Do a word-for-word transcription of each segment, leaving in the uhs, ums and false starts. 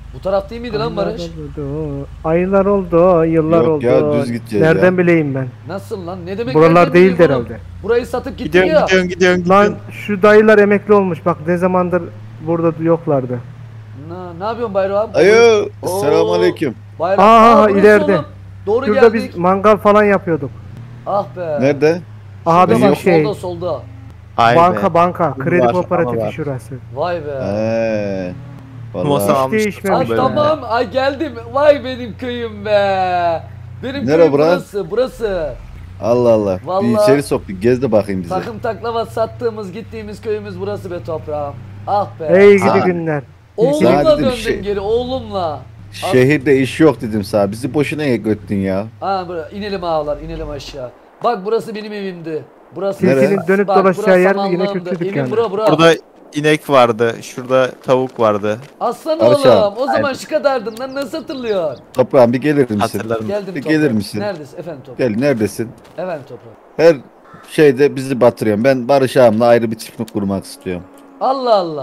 Bu taraf değil miydi lan Barış? oldu, aylar oldu, yıllar Yok oldu. ya, düz gideceğiz Nereden ya. bileyim ben? Nasıl lan? Ne demek Buralar nereden değildi bileyim oğlum? herhalde. Burayı satıp gittik Gidiyorsun ya. gidiyorsun gidiyorsun Lan gidiyorsun. şu dayılar emekli olmuş bak ne zamandır burada yoklardı. Na, ne yapıyorsun Bayro abi? Ayo. Oo. Selamünaleyküm. Bayro. Aa, burası ileride. oğlum. Doğru Şurada geldik. biz mangal falan yapıyorduk. Ah be. Nerede? Aha Şurada bizim bak, şey solda solda. Hay banka be. banka Var, kredi ama kooperatifi var. şurası. Vay be. Eee. Masa Vallahi. almıştım değişmemiş. Ay böyle. tamam. Ay geldim. Vay benim köyüm be. Benim Nere köyüm bura? burası. Burası. Allah Allah. Bir Vallahi- içeri soktuk. Gez de bakayım bize. Takım taklavat sattığımız, gittiğimiz köyümüz burası be toprağım. Ah be. Hey gidi Aa. günler. Oğlumla Sana dedim döndüm şey- geri. Oğlumla. Şehirde iş yok dedim sana. Bizi boşuna göttün ya. Ha bura, inelim ağalar, inelim aşağı. Bak burası benim evimdi. Burası Nereye? Tilkinin dönüp Bak, dolaşacağı burası yer mi yine samanlığımdı. kötü Evim dükkanı. bura bura. Burada inek vardı. Şurada tavuk vardı. Aslan Barış oğlum. abi. O zaman şu kadardın lan, nasıl hatırlıyorsun? Toprağım bir gelir misin? Hatırlarım. Geldim Bir toprağım. gelir misin? Neredesin efendim toprağım? Gel, neredesin? Efendim toprağım. Her şeyde bizi batırıyorsun. Ben Barış ağamla ayrı bir çiftlik kurmak istiyorum. Allah Allah.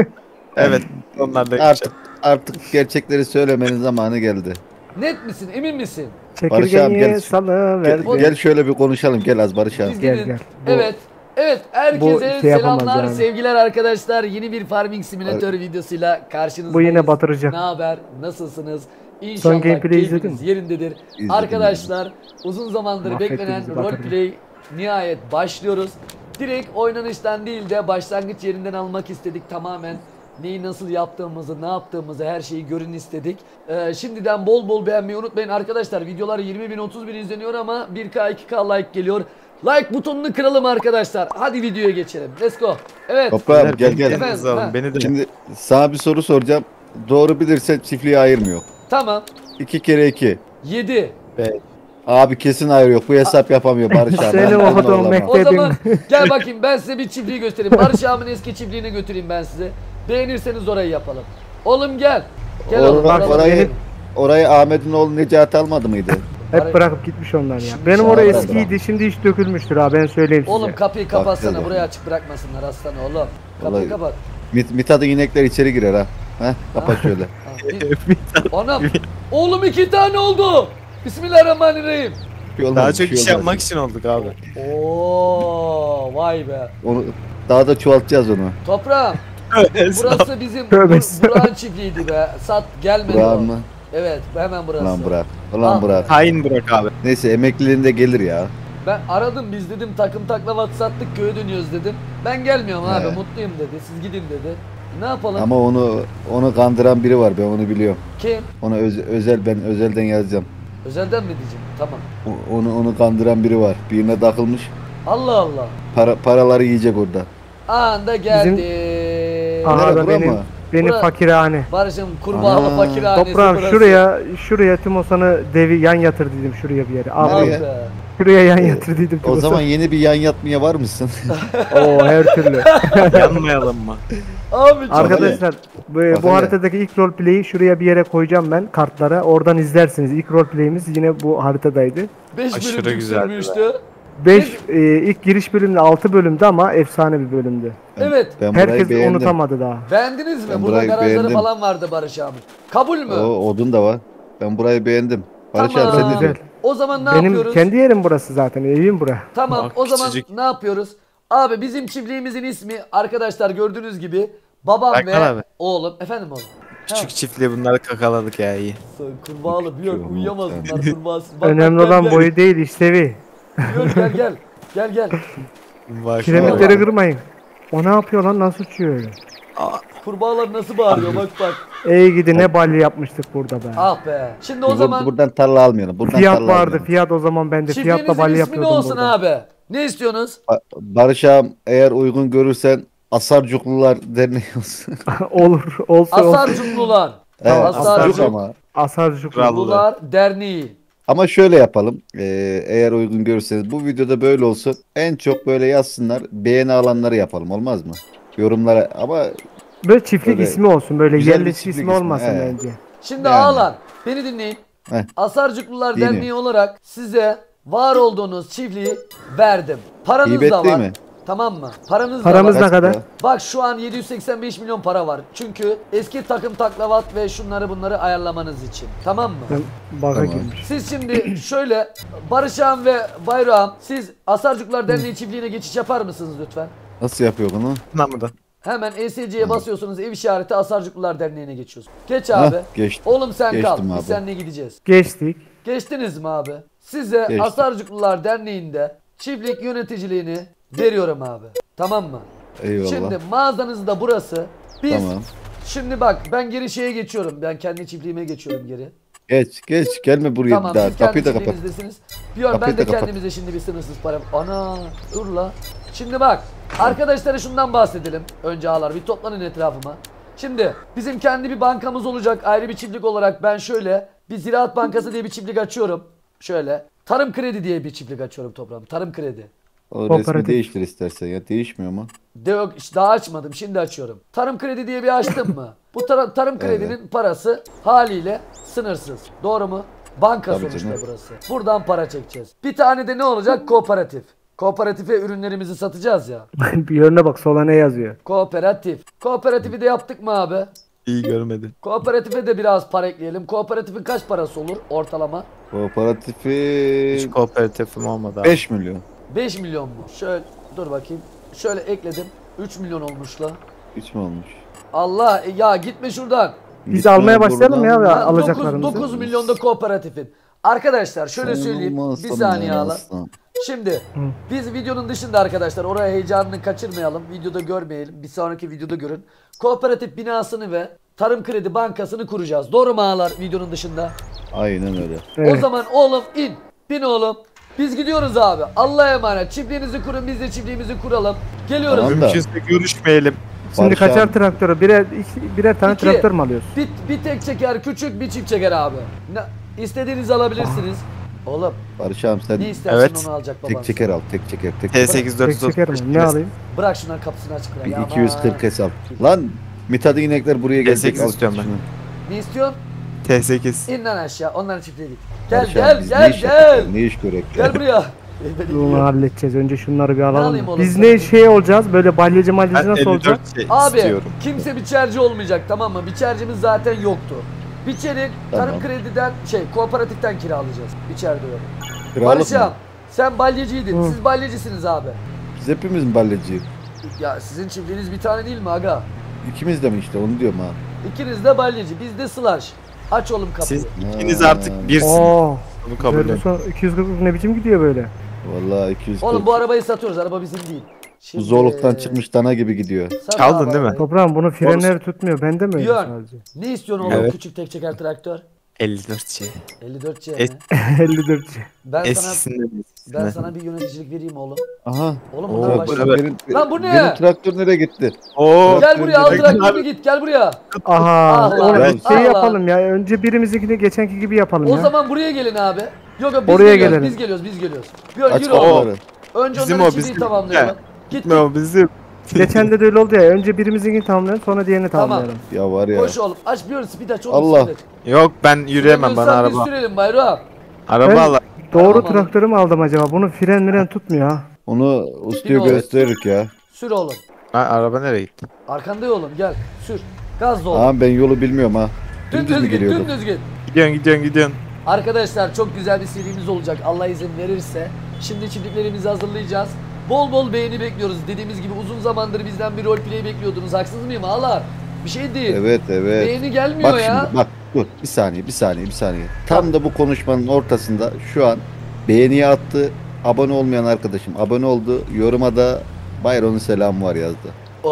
Evet. Onlar da Artık artık gerçekleri söylemenin zamanı geldi. Net misin? Emin misin? Barış abi, Çekirgeyi gel. salı Gel, verdi. gel şöyle bir konuşalım. Gel az Barış abi. Biz Gel, gidin. gel. Bu- Evet. Evet. Herkese bu şey yapamaz selamlar, yani. sevgiler arkadaşlar. Yeni bir Farming Simulator videosuyla karşınızdayız. Bu yine batıracak. Ne haber? Nasılsınız? İnşallah Son gameplay izledin keyfiniz mi? yerindedir. İzledim, Arkadaşlar uzun zamandır Mahvetti beklenen bizi, batırdı. roleplay nihayet başlıyoruz. Direkt oynanıştan değil de başlangıç yerinden almak istedik tamamen. Neyi nasıl yaptığımızı, ne yaptığımızı, her şeyi görün istedik. Ee, şimdiden bol bol beğenmeyi unutmayın arkadaşlar. Videolar yirmi bin otuz bin izleniyor ama bir K iki K like geliyor. Like butonunu kıralım arkadaşlar. Hadi videoya geçelim. Let's go. Evet. Toprağım gel gel. Efendim? Efendim, ha. beni de. Şimdi sana bir soru soracağım. Doğru bilirsen çiftliği ayırmıyor. Tamam. İki kere iki. yedi. Be- Abi kesin ayır yok. Bu hesap yapamıyor Barış abi. Senin Ben okuduğun anlamam. mektep- O Dedim. zaman gel bakayım, ben size bir çiftliği göstereyim. Barış abimin eski çiftliğine götüreyim ben size. Beğenirseniz orayı yapalım. Oğlum gel. Gel oğlum. Orayı, oralım. orayı, orayı Ahmet'in oğlu Necati almadı mıydı? Hep bırakıp gitmiş onlar ya. Şimdi Benim şu oraya anda eskiydi şimdi hiç dökülmüştür ha ben söyleyeyim size. Oğlum kapıyı kapatsana, Bak, burayı açık bırakmasınlar aslan oğlum. Kapıyı Vallahi- kapat. Mit, Mithat'ın inekler içeri girer ha. Heh, kapat şöyle. Ha, bir- Anam. Oğlum iki tane oldu. Bismillahirrahmanirrahim. Bir şey olmaz, Daha bir çok şey iş olmaz. yapmak için olduk abi. Oo, vay be. Onu, daha da çoğaltacağız onu. Toprağım. Burası bizim Tövbe Bur- Burak'ın çiftliğiydi be. Sat gelmedi Burak o. mı? Evet, hemen burası. Ulan bırak. Ulan Ah. bırak. Hain bırak abi. Neyse emekliliğinde gelir ya. Ben aradım, biz dedim takım taklavat sattık, köye dönüyoruz dedim. Ben gelmiyorum abi, He. mutluyum dedi. Siz gidin dedi. Ne yapalım? Ama onu onu kandıran biri var, ben onu biliyorum. Kim? Ona öz- özel ben özelden yazacağım. Özelden mi diyeceğim? Tamam. O- Onu onu kandıran biri var. Birine takılmış. Allah Allah. Para paraları yiyecek orada. Anda geldi. Aha Nere, da bura benim, mı? benim Bura- fakirhane. Barış'ım kurbağalı Aa. fakirhanesi Toprağım burası. şuraya şuraya Timosan'ı devi yan yatır dedim şuraya bir yere. Abi Vay Nereye? be. şuraya yan yatır dedim O Timosan. zaman yeni bir yan yatmaya var mısın? Oo her türlü. Yanmayalım mı? Abi çok Arkadaşlar bu, Bak bu hele. haritadaki ilk roleplay'i şuraya bir yere koyacağım ben kartlara. Oradan izlersiniz. İlk roleplay'imiz yine bu haritadaydı. beş Aşırı bölüm güzeldi sürmüştü. beş e, ilk giriş bölümde altı bölümdü ama efsane bir bölümdü. Evet. Ben burayı Herkes beğendim. unutamadı daha. Beğendiniz mi? Ben Burada burayı garajları beğendim. falan vardı Barış abi. Kabul mü? O odun da var. Ben burayı beğendim. Barış Tamam. abi sen ne Güzel. diyorsun? O zaman ne Benim yapıyoruz? kendi yerim burası zaten. Evim bura. Tamam, Bak, o zaman küçücük. ne yapıyoruz? Abi bizim çiftliğimizin ismi arkadaşlar gördüğünüz gibi babam Bak ve abi. oğlum. Efendim oğlum. Küçük çiftliği bunları kakaladık ya iyi. Sen kurbağalı bir yok Küçük uyuyamaz oğlum, bunlar sen. kurbağasız. Bak, Önemli bak, gel, olan gel. boyu değil işlevi. Gel gel gel. Gel gel. Bak, Kiremitleri kırmayın. O ne yapıyor lan nasıl uçuyor öyle? Kurbağalar nasıl bağırıyor bak bak. Ey gidi ne balya yapmıştık burada be. Ah be. Şimdi o Bur- zaman buradan tarla almayalım. Buradan Fiyat tarla vardı almayalım. fiyat o zaman bende fiyatla çiftliğinizin balya ismi ne yapıyordum olsun burada. abi? Ne istiyorsunuz? Ba- Barış ağam eğer uygun görürsen Asarcuklular Derneği olsun. Olur olsun olsun. Asarcuklular. Evet, Asarcuk- Asarcuk ama. Asarcık. Kral. Asarcuklular Derneği. Ama şöyle yapalım. Ee, eğer uygun görürseniz bu videoda böyle olsun. En çok böyle yazsınlar. Beğeni alanları yapalım, olmaz mı? Yorumlara ama Böyle çiftlik Böyle ismi olsun böyle güzel bir yerlisi çiftlik ismi ismi, olmasın evet. bence. Şimdi Yani. ağalar beni dinleyin. Heh. Asarcuklular Dinliyorum. Derneği olarak size var olduğunuz çiftliği verdim. Paranız İbet da değil var. mi? Tamam mı? Paranız Paramız da var. ne kadar? ya? Bak şu an yedi yüz seksen beş milyon para var. Çünkü eski takım taklavat ve şunları bunları ayarlamanız için. Tamam mı? Ben baka Tamam. girmiş. Siz şimdi şöyle Barış Ağam ve Bayrağım siz Asarcıklar Derneği çiftliğine geçiş yapar mısınız lütfen? Nasıl yapıyor bunu? Namıdan. Hemen E S C'ye basıyorsunuz, ev işareti Asarcıklar Derneği'ne geçiyorsun. Geç abi. Hah, geçtim. Oğlum sen Geçtim kal. abi. Biz seninle gideceğiz. Geçtik. Geçtiniz mi abi? Size Geçtim. Asarcıklılar Derneği'nde çiftlik yöneticiliğini veriyorum abi. Tamam mı? Eyvallah. Şimdi mağazanız da burası. Biz Tamam. şimdi bak ben geri şeye geçiyorum. Ben kendi çiftliğime geçiyorum geri. Geç geç gelme buraya Tamam bir daha. siz kendi Kapıyı da kapat. çiftliğinizdesiniz. Diyorum ben Kapıyı de da kapat. kendimize şimdi bir sınırsız para. Ana dur la. Şimdi bak arkadaşlara şundan bahsedelim. Önce ağlar bir toplanın etrafıma. Şimdi bizim kendi bir bankamız olacak. Ayrı bir çiftlik olarak ben şöyle bir Ziraat Bankası diye bir çiftlik açıyorum. Şöyle. Tarım Kredi diye bir çiftlik açıyorum toprağım. Tarım Kredi. O resmi Kooperatif. değiştir istersen ya. Değişmiyor mu? De yok işte daha açmadım şimdi açıyorum. Tarım Kredi diye bir açtım mı? Bu tara- Tarım Kredi'nin parası haliyle sınırsız. Doğru mu? Banka Tabii sonuçta canım. burası. Buradan para çekeceğiz. Bir tane de ne olacak? Kooperatif. Kooperatife ürünlerimizi satacağız ya. Bir yönüne bak, sola ne yazıyor? Kooperatif. Kooperatifi de yaptık mı abi? İyi görmedin. Kooperatife de biraz para ekleyelim. Kooperatifin kaç parası olur ortalama? Kooperatifi Hiç kooperatifim olmadı abi. beş milyon. beş milyon mu? Şöyle dur bakayım. Şöyle ekledim. üç milyon olmuş la. Hiç mi olmuş? Allah e, ya gitme şuradan. Biz Gitme almaya başlayalım buradan. ya Ha, alacaklarımızı. dokuz milyonda kooperatifin. Arkadaşlar şöyle Sen söyleyeyim. olmazsan Bir saniye ben ağla. aslan. Şimdi biz videonun dışında arkadaşlar oraya heyecanını kaçırmayalım. Videoda görmeyelim. Bir sonraki videoda görün. Kooperatif binasını ve Tarım Kredi Bankası'nı kuracağız. Doğru mu ağalar videonun dışında? Aynen öyle. Evet. O zaman oğlum in. Bin oğlum. Biz gidiyoruz abi. Allah'a emanet. Çiftliğinizi kurun, biz de çiftliğimizi kuralım. Geliyoruz. Tamam. Mümkünse görüşmeyelim. Şimdi Barış kaçar abi. traktörü? Birer, iki, birer tane İki. traktör mü alıyoruz? Bir, bir tek çeker küçük, bir çift çeker abi. Ne, istediğinizi alabilirsiniz. Oğlum Barış abi sen ne istersen Evet. onu alacak baban. tek çeker al. Tek çeker. Tek T çeker. sekiz Tek dört yüz çeker otuz mi? beş. Ne alayım? Bırak şunların kapısını açık bırak. Bir Ya iki yüz kırk aman. hesap. Lan Mithat'ın inekler buraya gelecek. sekiz Al istiyorum ben. şunu. Ne istiyorsun? T sekiz. İn lan aşağı. Onların çiftliğe git. Gel Barış gel abi, biz gel ne iş gel. yapacağız? Ne iş görek ya? Gel buraya. Bunu halledeceğiz. Önce şunları bir alayım alalım. oğlum Biz sana? ne şey olacağız? Böyle balyacı Ben malyacı nasıl elli olacak? dört şey Abi istiyorum. kimse biçerci olmayacak tamam mı? Biçercimiz zaten yoktu. Biçeri Tamam. Tarım Kredi'den şey kooperatiften kiralayacağız. İçeride yok. Kiralık Barış'ım mı? sen balyacıydın. Hı. Siz balyacısınız abi. Biz hepimiz mi balleciyik? Ya sizin çiftliğiniz bir tane değil mi aga? İkimiz de mi işte onu diyorum ha. İkiniz de balyacı. Biz de slash. Aç oğlum kapıyı. Siz ikiniz artık birsiniz. Oo. Bunu kabul edin. Ferguson iki yüz kırk ne biçim gidiyor böyle? Vallahi iki yüz kırk. Oğlum bu arabayı satıyoruz. Araba bizim değil. Bu Şimdi- zorluktan çıkmış dana gibi gidiyor. Sat Çaldın abi değil mi? arabayı. Toprağım bunun frenleri tutmuyor. Bende mi öyle Yön. sadece? Ne istiyorsun oğlum Evet. küçük tek çeker traktör? elli dört şey. elli dört C mi? Es- elli dört. Ben sana Eskisinde mi? ben sana bir yöneticilik vereyim oğlum. Aha. Oğlum Oo, bunlar bak, başlıyor. Evet. benim, Lan bu ne? Benim traktör nereye gitti? Oo. Gel buraya al Traktör- traktörünü git gel buraya. Aha. Allah. Oğlum Ben- şey Allah. yapalım ya. Önce birimizinkini geçenki gibi yapalım O ya. zaman buraya gelin abi. Yok yok biz Oraya geliyoruz gelelim. biz geliyoruz biz geliyoruz. Yürü, Aç yürü oğlum. kapıları. Önce Bizim onların o, çiftliği bizim. tamamlayalım. He. Git Gitme o bizim. Geçen de öyle oldu ya. Önce birimizinkini tamamlayalım, sonra diğerini Tamam. tamamlayalım. Ya var ya. koş oğlum. Aç bir speed aç oğlum. Allah. speed aç. Yok ben yürüyemem bana Süremiyorsan biz araba. sürelim bayram. Araba Ben- al. Doğru Tamam. traktörü mü aldım acaba? Bunun fren miren tutmuyor ha. Onu Bir ustaya o- gösteririk ya. Sür oğlum. Ha, araba nereye gitti? Arkanda ya oğlum gel. Sür. Gazla oğlum. Ama ben yolu bilmiyorum ha. Dümdüz Dümdüz mü git geliyordum? dümdüz git. Gidiyorsun gidiyorsun gidiyorsun. Arkadaşlar çok güzel bir serimiz olacak Allah izin verirse. Şimdi çiftliklerimizi hazırlayacağız. Bol bol beğeni bekliyoruz. Dediğimiz gibi uzun zamandır bizden bir roleplay bekliyordunuz. Haksız mıyım ağalar? Bir şey değil. Evet evet. Beğeni gelmiyor Bak ya. şimdi bak dur bir saniye bir saniye bir saniye. Tam da bu konuşmanın ortasında şu an beğeniye attı. Abone olmayan arkadaşım abone oldu. Yoruma da Bayron'un selamı var yazdı.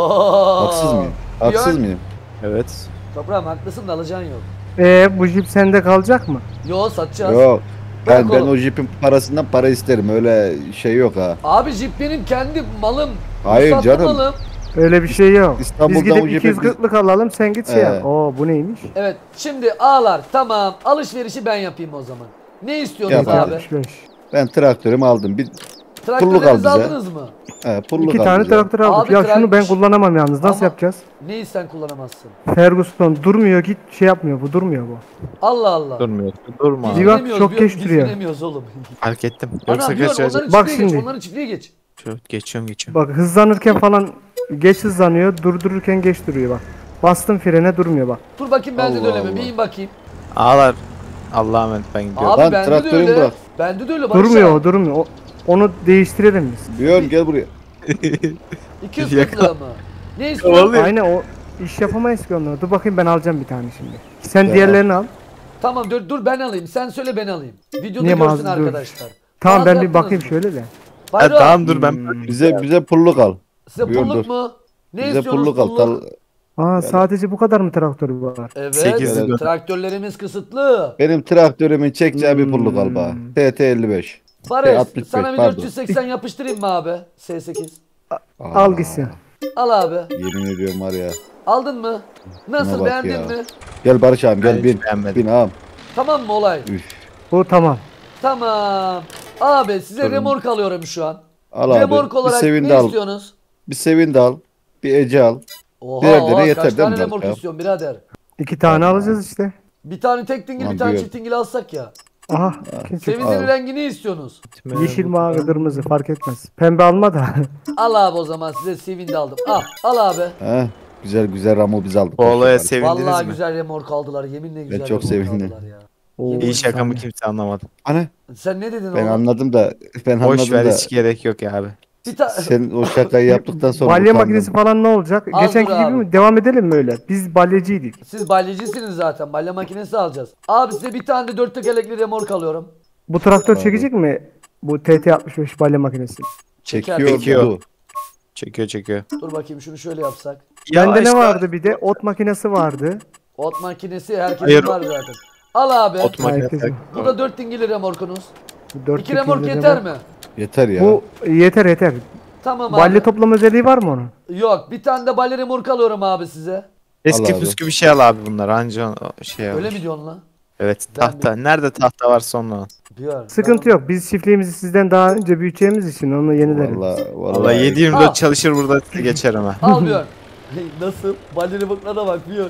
Oo. Haksız mıyım? Haksız Yön- mıyım? Evet. Toprağım haklısın da alacağın yok. Eee bu jip sende kalacak mı? Yo satacağız. Yok. Ben, Bırak ben oğlum. o jipin parasından para isterim. Öyle şey yok ha. Abi jip benim kendi malım. Hayır Ruhsatlı canım. malım. Öyle bir şey yok. İstanbul'dan Biz gidip o jipe iki yüz kırklık alalım, sen git şey Ee. yap. Oo bu neymiş? Evet şimdi ağlar tamam alışverişi ben yapayım o zaman. Ne istiyorsunuz Yap abi? abi. altmış beş. Ben traktörümü aldım. Bir pulluk al Traktörlerinizi bize. aldınız mı? he, pulluk İki al tane bize. traktör aldık. Abi ya trak- şunu ben kullanamam yalnız. Nasıl Ama- yapacağız? Neyi sen kullanamazsın? Ferguson durmuyor, git şey yapmıyor, bu durmuyor bu. Allah Allah. Durmuyor. Durma. Biz Bir bak, binemiyoruz, çok biz- geç biz duruyor. binemiyoruz oğlum. Fark ettim. Ana Yoksa diyor kaçıracak. onların Bak çiftliğe geç, şimdi. onların çiftliğe geç. Şöyle geçiyorum geçiyorum. Bak hızlanırken falan geç hızlanıyor. Durdururken geç duruyor bak. Bastım frene durmuyor bak. Dur bakayım bende de Allah öyle mi? Allah. Bir in bakayım. Ağlar. Allah'a emanet ben gidiyorum. Abi Lan bende de traktörü öyle. bırak. Bende de öyle Barış Durmuyor abi. o durmuyor. O- onu değiştirelim biz. Björn gel buraya. iki yüz Yaka- kırklığı mı? Ne istiyorsun? Oluyor. Aynen o iş yapamayız ki onları. Dur bakayım ben alacağım bir tane şimdi. Sen Tamam. diğerlerini al. Tamam dur, dur ben alayım. Sen söyle ben alayım. Videoda Niye görsün mağaza- dur. arkadaşlar. Tamam Mağaza ben bir yaptınız bakayım mı? şöyle de. Ha, Bayram, tamam dur ben Hmm. Bize bize pulluk al. size Buyur, pulluk dur. mu? Ne Bize istiyorsunuz pulluk al. pulluk? Tal- Aa sadece bu kadar mı traktörü var? Evet, Sekizli dört. traktörlerimiz kısıtlı. Benim traktörümün çekeceği bir pulluk al bana. Hmm. T T elli beş. Barış, altmış beş, sana bir pardon. dört yüz seksen yapıştırayım mı abi? S sekiz. Al gitsin. Al abi. Yemin ediyorum var ya. Aldın mı? Nasıl, Buna bak beğendin ya. mi? Gel Barış abim Ben gel hiç bin. beğenmedim. Bin ağam. Tamam mı olay? Üf. Bu tamam. Tamam. Abi size Sorun. remork alıyorum şu an. Al abi. Remork Bir olarak sevindi ne al. istiyorsunuz? Bir sevindi al. Bir ece al. Oha, Birer oha tane yeter kaç değil mi tane remork Barış abi? istiyorsun birader? İki tane alacağız işte. Bir tane tek dingil, Lan bir tane buyur. çift dingil alsak ya. Aha. kim çıktı? Sevindirin Al. rengi ne istiyorsunuz? Yeşil, mavi, kırmızı fark etmez. Pembe alma da. Al abi o zaman, size sevindi aldım. Al, al abi. He. Güzel güzel Ramo biz aldık. Bu olaya Barış abi. sevindiniz Vallahi mi? güzel remork aldılar. Yeminle güzel çok remork sevindim. aldılar ya. Oo, İyi şaka mı saniye. kimse anlamadı. Ana Sen ne dedin ben oğlum? anladım da ben Boş anladım ver da hiç gerek yok ya abi. Bir ta- sen o şakayı yaptıktan sonra Balya utandım. makinesi falan ne olacak? Az Geçenki dur gibi abi. mi? Devam edelim mi öyle? Biz balyacıydık. Siz balyecisiniz zaten. Balya makinesi alacağız. Abi size bir tane de dört tekerlekli remork alıyorum. Bu traktör Abi. çekecek mi? Bu T T altmış beş balya makinesi. Çekiyor. Çekiyor. bu. Çekiyor çekiyor. Dur bakayım şunu şöyle yapsak. Bende işte- ne vardı bir de? Ot makinesi vardı. Ot makinesi herkesin Hayır. var zaten. Al abi. Ot makinesi. Herkesin. Bu da dört dingili remorkunuz. Dört İki remork tekneyle yeter de- mi? Yeter ya. Bu yeter yeter. Tamam Balya abi. toplama özelliği var mı onun? Yok, bir tane de balya remork alıyorum abi size. Eski abi. püskü bir şey al abi bunlar anca o şey Öyle alır. mi diyorsun lan? Evet Ben tahta. Nerede tahta varsa onu al. Diyor. Sıkıntı yok. Biz çiftliğimizi sizden daha önce büyüteceğimiz için onu yenileriz. Vallahi Valla vallahi. yedi yirmi dört Al. çalışır burada size geçerim ha. Al diyor. Nasıl? Balya remorklara bak diyor.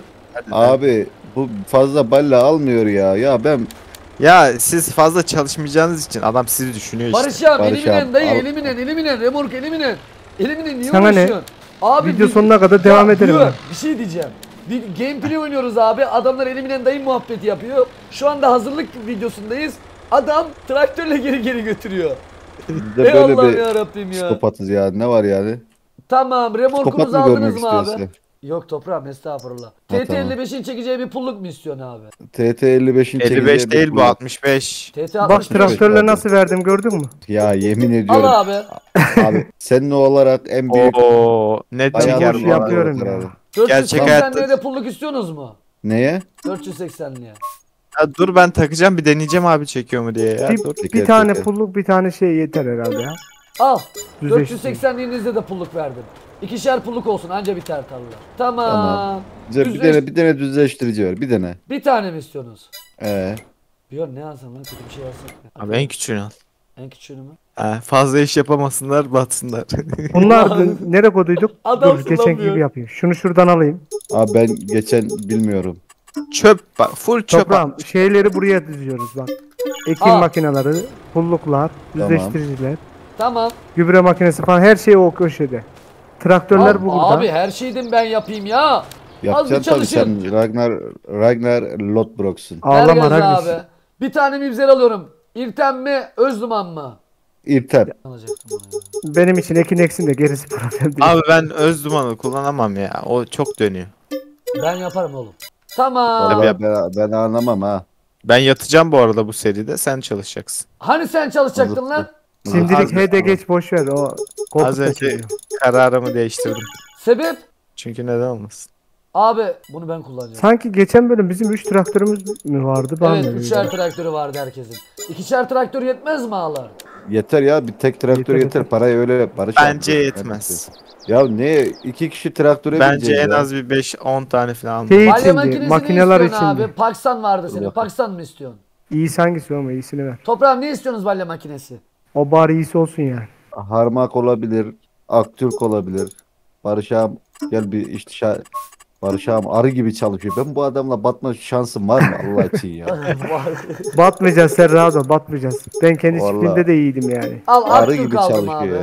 Abi bu fazla balla almıyor ya. Ya ben Ya siz fazla çalışmayacağınız için adam sizi düşünüyor işte. Barış abi, Barış eliminen abi, dayı, al. eliminen, eliminen, remork eliminen. Eliminen niye Sana ne? uğraşıyorsun? Abi Video biz- sonuna kadar devam Ya, edelim diyor, ben. bir şey diyeceğim. Bir gameplay oynuyoruz abi. Adamlar eliminen dayı muhabbeti yapıyor. Şu anda hazırlık videosundayız. Adam traktörle geri geri götürüyor. biz de Ey böyle Allah'ım bir ya Rabbim ya. psikopatız ya. Ne var yani? Tamam, Psikopat remorkunuzu mı aldınız görmek mı abi? istiyorsun? Yok toprağım, estağfurullah. Ha, T T tamam. elli beşin çekeceği bir pulluk mu istiyorsun abi? T T elli beşin elli beş değil bu altmış beş. T T Bak altmış beş. traktörle nasıl verdim gördün mü? Ya yemin Al ediyorum. abi. Abi senin olarak en büyük Oo net Bayağı çeker boş bu arada. yapıyorum ya. kararı. Gerçek dört yüz seksenliğe hayatta- de pulluk istiyorsunuz mu? Neye? dört yüz seksenliğe. Ya dur ben takacağım bir deneyeceğim abi çekiyor mu diye ya. Bir, Dur. bir Teker tane teker. pulluk bir tane şey yeter herhalde ya. Al. Düzleşti. dört yüz seksenliğinizde de pulluk verdim. İkişer pulluk olsun, anca biter tarla. Tamam. Tamam. Bize bir Düzleş- tane bir tane düzleştirici ver. Bir tane. Bir tane mi istiyorsunuz? Ee, Diyor ne alsam lan, kötü bir şey alsak. mı? Abi en küçüğünü al. En küçüğünü mü? Ha, fazla iş yapamasınlar batsınlar. Bunlar da nereye koyduyduk? Adam Dur geçenki sınamıyor. gibi yapıyor. Şunu şuradan alayım. abi ben geçen bilmiyorum. Çöp bak full çöp. Toprağım şeyleri buraya diziyoruz bak. Ekim Aa. makineleri, pulluklar, Tamam. düzleştiriciler, Tamam. gübre makinesi falan her şey o köşede. Traktörler Al, bu burada. abi her şeyden ben yapayım ya. Yapacaksın tabii çalışın. sen Ragnar Ragnar Lodbrok'sun. Ağlama Ergaz Ragnar. abi. Bir tane mibzer alıyorum. İrtem mi, Özduman mı? İrtem. Alacaktım onu ya. Benim için ekin eksin de gerisi problem değil. Abi ben öz dumanı kullanamam ya. O çok dönüyor. Ben yaparım oğlum. Tamam. Tabii Vallahi ben, ben anlamam ha. Ben yatacağım bu arada bu seride. Sen çalışacaksın. Hani sen çalışacaktın lan? Şimdilik Az- H D geç boş ver o Az korkut önce taşıyor. kararımı değiştirdim. Sebep? Çünkü neden olmasın? Abi bunu ben kullanacağım. Sanki geçen bölüm bizim üç traktörümüz mü vardı? Bana Evet, mı öyle üçer geldi? traktörü vardı herkesin. İkişer traktör yetmez mi ağlar? Yeter ya bir tek traktör Yeter, yeter. yeter. Parayı öyle Barış Bence abi. yetmez. Ya ne iki kişi traktöre Bence bineceğiz en ya. az bir beş on tane falan. Şey Balya içindi, makinesini makineler istiyorsun içindi. abi. Paksan vardı senin. Yok. Paksan mı istiyorsun? İyisi hangisi ama iyisini ver. Toprağım ne istiyorsunuz balya makinesi? O bari iyisi olsun yani. Harmak olabilir. Aktürk olabilir. Barış ağam gel bir işte Barış ağam arı gibi çalışıyor. Ben bu adamla batma şansım var mı Allah için ya? Batmayacağız sen rahat ol batmayacağız. Ben kendi Vallahi. çiftliğimde de iyiydim yani. Al Arı Aktürk gibi aldım çalışıyor abi. ya.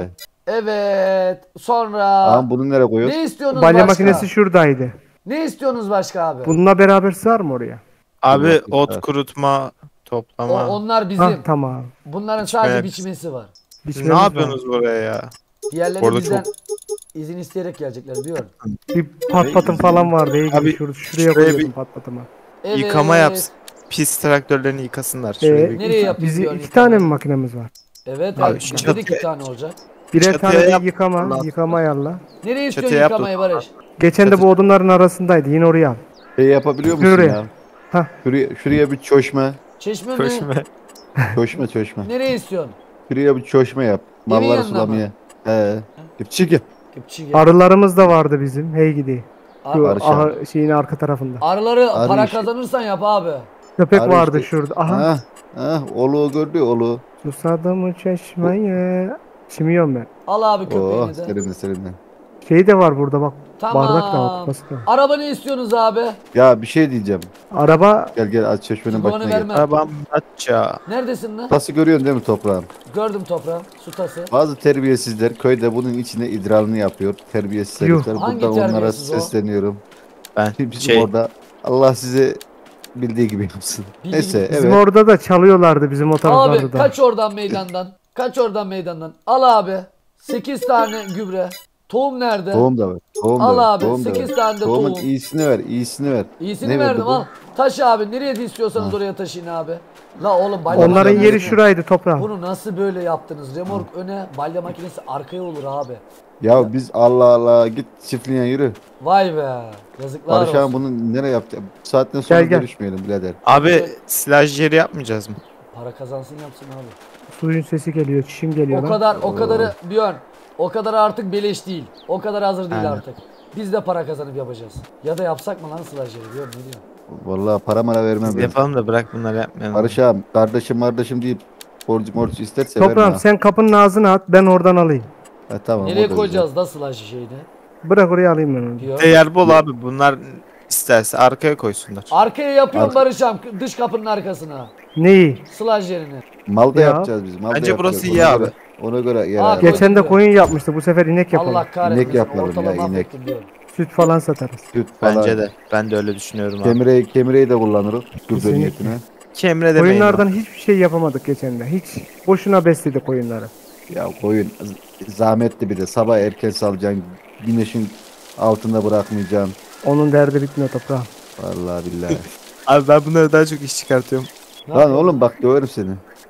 Evet. Sonra Ama bunu nereye koyuyoruz? ne istiyorsunuz Balya başka? makinesi şuradaydı. Ne istiyorsunuz başka abi? Bununla beraber sığar mı oraya? Abi Yok, ot yok. kurutma, O, toplama. onlar bizim. Ha tamam. Bunların Biçme sadece hepsi. biçmesi var. Siz Biçmemiz ne var. yapıyorsunuz buraya ya? Diğerleri Orada bizden çok- izin isteyerek gelecekler diyor. Bir pat patım falan vardı. İyi Abi, gibi şur şuraya şuraya koyuyordum bir- pat patıma. Evet. Yıkama yapsın. Pis traktörlerini yıkasınlar. Şuraya Ee, bir- Nereye yapayım bizi diyorsun iki yıkamayı? tane mi makinemiz var? Evet Abi, abi. şu Bizde de çatıya- iki tane olacak. Birer Çatıya tane de yap- yıkama, Allah. yıkama ayarla. Nereye istiyorsun Çatıya yap da- yıkamayı Barış? Geçen de Çatı- bu odunların arasındaydı. Yine oraya al. Şey yapabiliyor musun Şuraya. ya? Hah. Şuraya, şuraya bir çöşme. Çeşme mi? Köşme. Çöşme çöşme. Nereye istiyorsun? Şuraya bir çöşme yap. Evin Malları yanına sulamaya. He. Çık gel. Kıpçı gel. Arılarımız da vardı bizim. Hey gidi. Ar- Şu Barış aha, abi. şeyin arka tarafında. Arıları Arı para işi. kazanırsan yap abi. Köpek Arı vardı işte. şurada. Aha. Ha. Ha. Oluğu gördü oluğu. Susadım çeşmeye. Çimiyorum ben. Al abi Oh köpeğini de. serinle serinle. Şey de var burada bak. Tamam. Bardak da var. kupası da var. Araba ne istiyorsunuz abi? Ya bir şey diyeceğim. Araba Gel gel aç çeşmenin Kovanı başına gel. verme. Arabam atça. Neredesin lan? Tası görüyorsun değil mi toprağım? Gördüm toprağım. Su tası. Bazı terbiyesizler köyde bunun içine idrarını yapıyor. Terbiyesiz Yuh. herifler. Hangi Buradan onlara terbiyesiz o? sesleniyorum. Ben Bizim şey orada Allah size bildiği gibi yapsın. Bildiği Neyse gibi. bizim evet. orada da çalıyorlardı bizim o taraflarda Abi da. kaç oradan meydandan. Kaç oradan meydandan. Al abi. sekiz tane gübre. Tohum nerede? Tohum da ver. Tohum da Al ver. abi, Tohum da sekiz ver. tane de Tohumun tohum. iyisini ver. iyisini ver. İyisini Ne verdi verdim bu? al. Taş abi nereye de istiyorsanız Ha. oraya taşıyın abi. La oğlum balya Onların makinesi- yeri şuraydı toprağım. Bunu nasıl böyle yaptınız? Remork öne, balya makinesi arkaya olur abi. Ya biz Allah Allah git çiftliğe yürü. Vay be. Yazıklar Barış olsun. abi bunu nereye yaptı? Bu saatten sonra Gel, gel. görüşmeyelim birader. Abi silaj yeri yapmayacağız mı? Para kazansın yapsın abi. Suyun sesi geliyor, çişim geliyor O lan. kadar o kadarı Björn. O kadar artık beleş değil. O kadar hazır değil Aynen. artık. Biz de para kazanıp yapacağız. Ya da yapsak mı lan sılajları Björn ne diyorsun? Vallahi para mara vermem Biz ben. yapalım da bırak bunları yapmayalım. Barış abi kardeşim kardeşim deyip borcu morcu isterse verme. Toprağım ha. sen kapının ağzına at, ben oradan alayım. Ha, tamam, o Nereye da koyacağız da sılajı şeyini? Bırak oraya alayım ben onu. Björn. Yer bol abi bunlar isterse arkaya koysunlar. Arkaya yapıyorum Arka- Barış'ım dış kapının arkasına. Neyi? Sılaj yerini. Güzel. Mal da Ya. yapacağız biz. Mal da Bence yapacağız. burası Ona iyi abi. göre- Ona göre yer Aa, ayarla. geç- Geçen de koydum koyun yapmıştı, bu sefer inek yapalım. Allah kahretmesin. İnek yapalım Ortalığı ya, inek. mahvettim diyorum. Süt falan satarız. Süt falan. Bence de. Ben de öyle düşünüyorum abi. Kemireyi, kemireyi de kullanırız. Gübre Kesinlikle. niyetine. Kemre demeyin. Koyunlardan abi. hiçbir şey yapamadık geçen de. Hiç. Boşuna besledik koyunları. Ya koyun z- zahmetli bir de. Sabah erken salacaksın. Güneşin altında bırakmayacaksın. Onun derdi bitmiyor toprağım. Vallahi billahi. Abi ben bunları daha çok iş çıkartıyorum. Ne Lan yapıyorsun? oğlum bak döverim seni.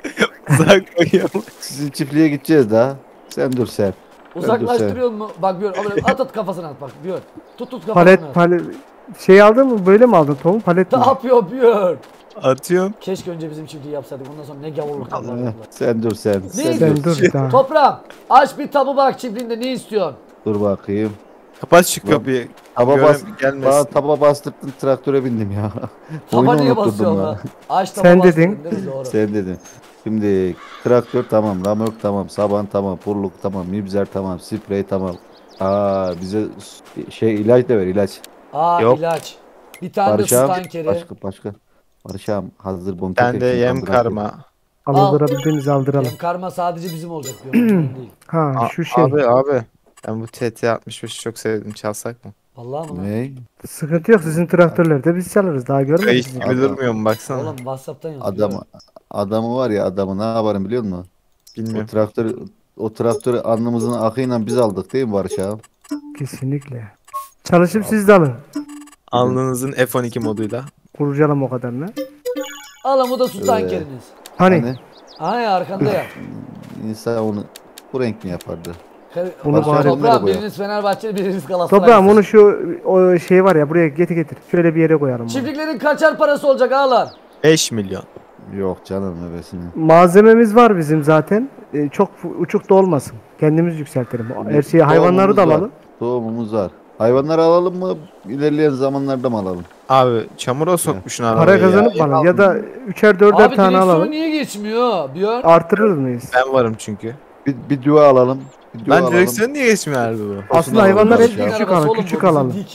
Uzak koyuyorum. Sizin çiftliğe gideceğiz daha. Sen dur sen. Uzaklaştırıyor mu? Bak Björn al böyle at at kafasına at bak Björn. Tut tut kafasına Palet at. palet şey aldın mı? Böyle mi aldın tohum? Palet mi? Ne yapıyor Björn? Atıyorum. Keşke önce bizim çiftliği yapsaydık. Ondan sonra ne gavurluk Eh, yapardık. sen dur sen. Sen istiyorsun? dur. Sen dur daha. Toprağım aç bir tabu bak çiftliğinde ne istiyorsun? Dur bakayım. Kapat şu Lan, kapıyı. Taba Görem- bas. gelmesin. Bana taba bastırdın traktöre bindim ya. Taba Oyunu niye unutturdun basıyorsun lan. lan? Aç taba Sen bas dedin. değil mi? Doğru. Sen dedin. Şimdi traktör tamam, ramörk tamam, saban tamam, purluk tamam, mibzer tamam, sprey tamam. Aa bize s- şey ilaç da ver ilaç. Aa Yok. ilaç. Bir tane de Barış su abi, tankeri. başka başka. Barış abi hazır bonke. Ben de yem karma. Aldırabildiğimizi aldıralım. Yem karma sadece bizim olacak diyorum. benim değil. Ha A- şu şey. Abi abi. Ben bu T T altmış beşi çok sevdim. Çalsak mı? Vallahi mı lan? Ne? Sıkıntı yok, sizin traktörlerde biz çalarız. Daha görmedik Kayış sizi. gibi Adam- durmuyor mu baksana. Oğlum WhatsApp'tan yazıyor. Adamı adamı var ya adamı ne yaparım biliyor musun? O Bilmiyorum. traktörü o traktörü alnımızın akıyla biz aldık değil mi Barış abi? Kesinlikle. Çalışıp siz de alın. Alnınızın F on iki moduyla. Kurcalım o kadarını. Alın bu da su Ee, tankeriniz. Hani, Hani Aha ya arkanda ya. insan onu bu renk mi yapardı? Bunu Barış abi bari- nereye Toprağım koyalım? biriniz Fenerbahçeli biriniz Galatasaray. toprağım onu şu o şey var ya, buraya getir getir. Şöyle bir yere koyalım. bunu. Çiftliklerin kaçar parası olacak ağalar? beş milyon. Yok canım ebesini. Malzememiz var bizim zaten. Ee, çok uçuk da olmasın. Kendimiz yükseltelim. Her şeyi, hayvanları da Tohumumuz var, alalım. Tohumumuz var. Hayvanları alalım mı? İlerleyen zamanlarda mı alalım? Abi çamura sokmuşsun arabayı Para ya. kazanıp mı alalım? Ya da üçer dörder Abi tane direksiyon alalım. niye geçmiyor? Björn. Artırır mıyız? Ben varım çünkü. Bir, bir dua alalım. Bir dua Ben alalım. direksiyon niye geçmiyor abi bu? Aslında hayvanlar Barış hep abi. küçük Arabası alalım. oğlum bu, Küçük bizim alalım. değil ki.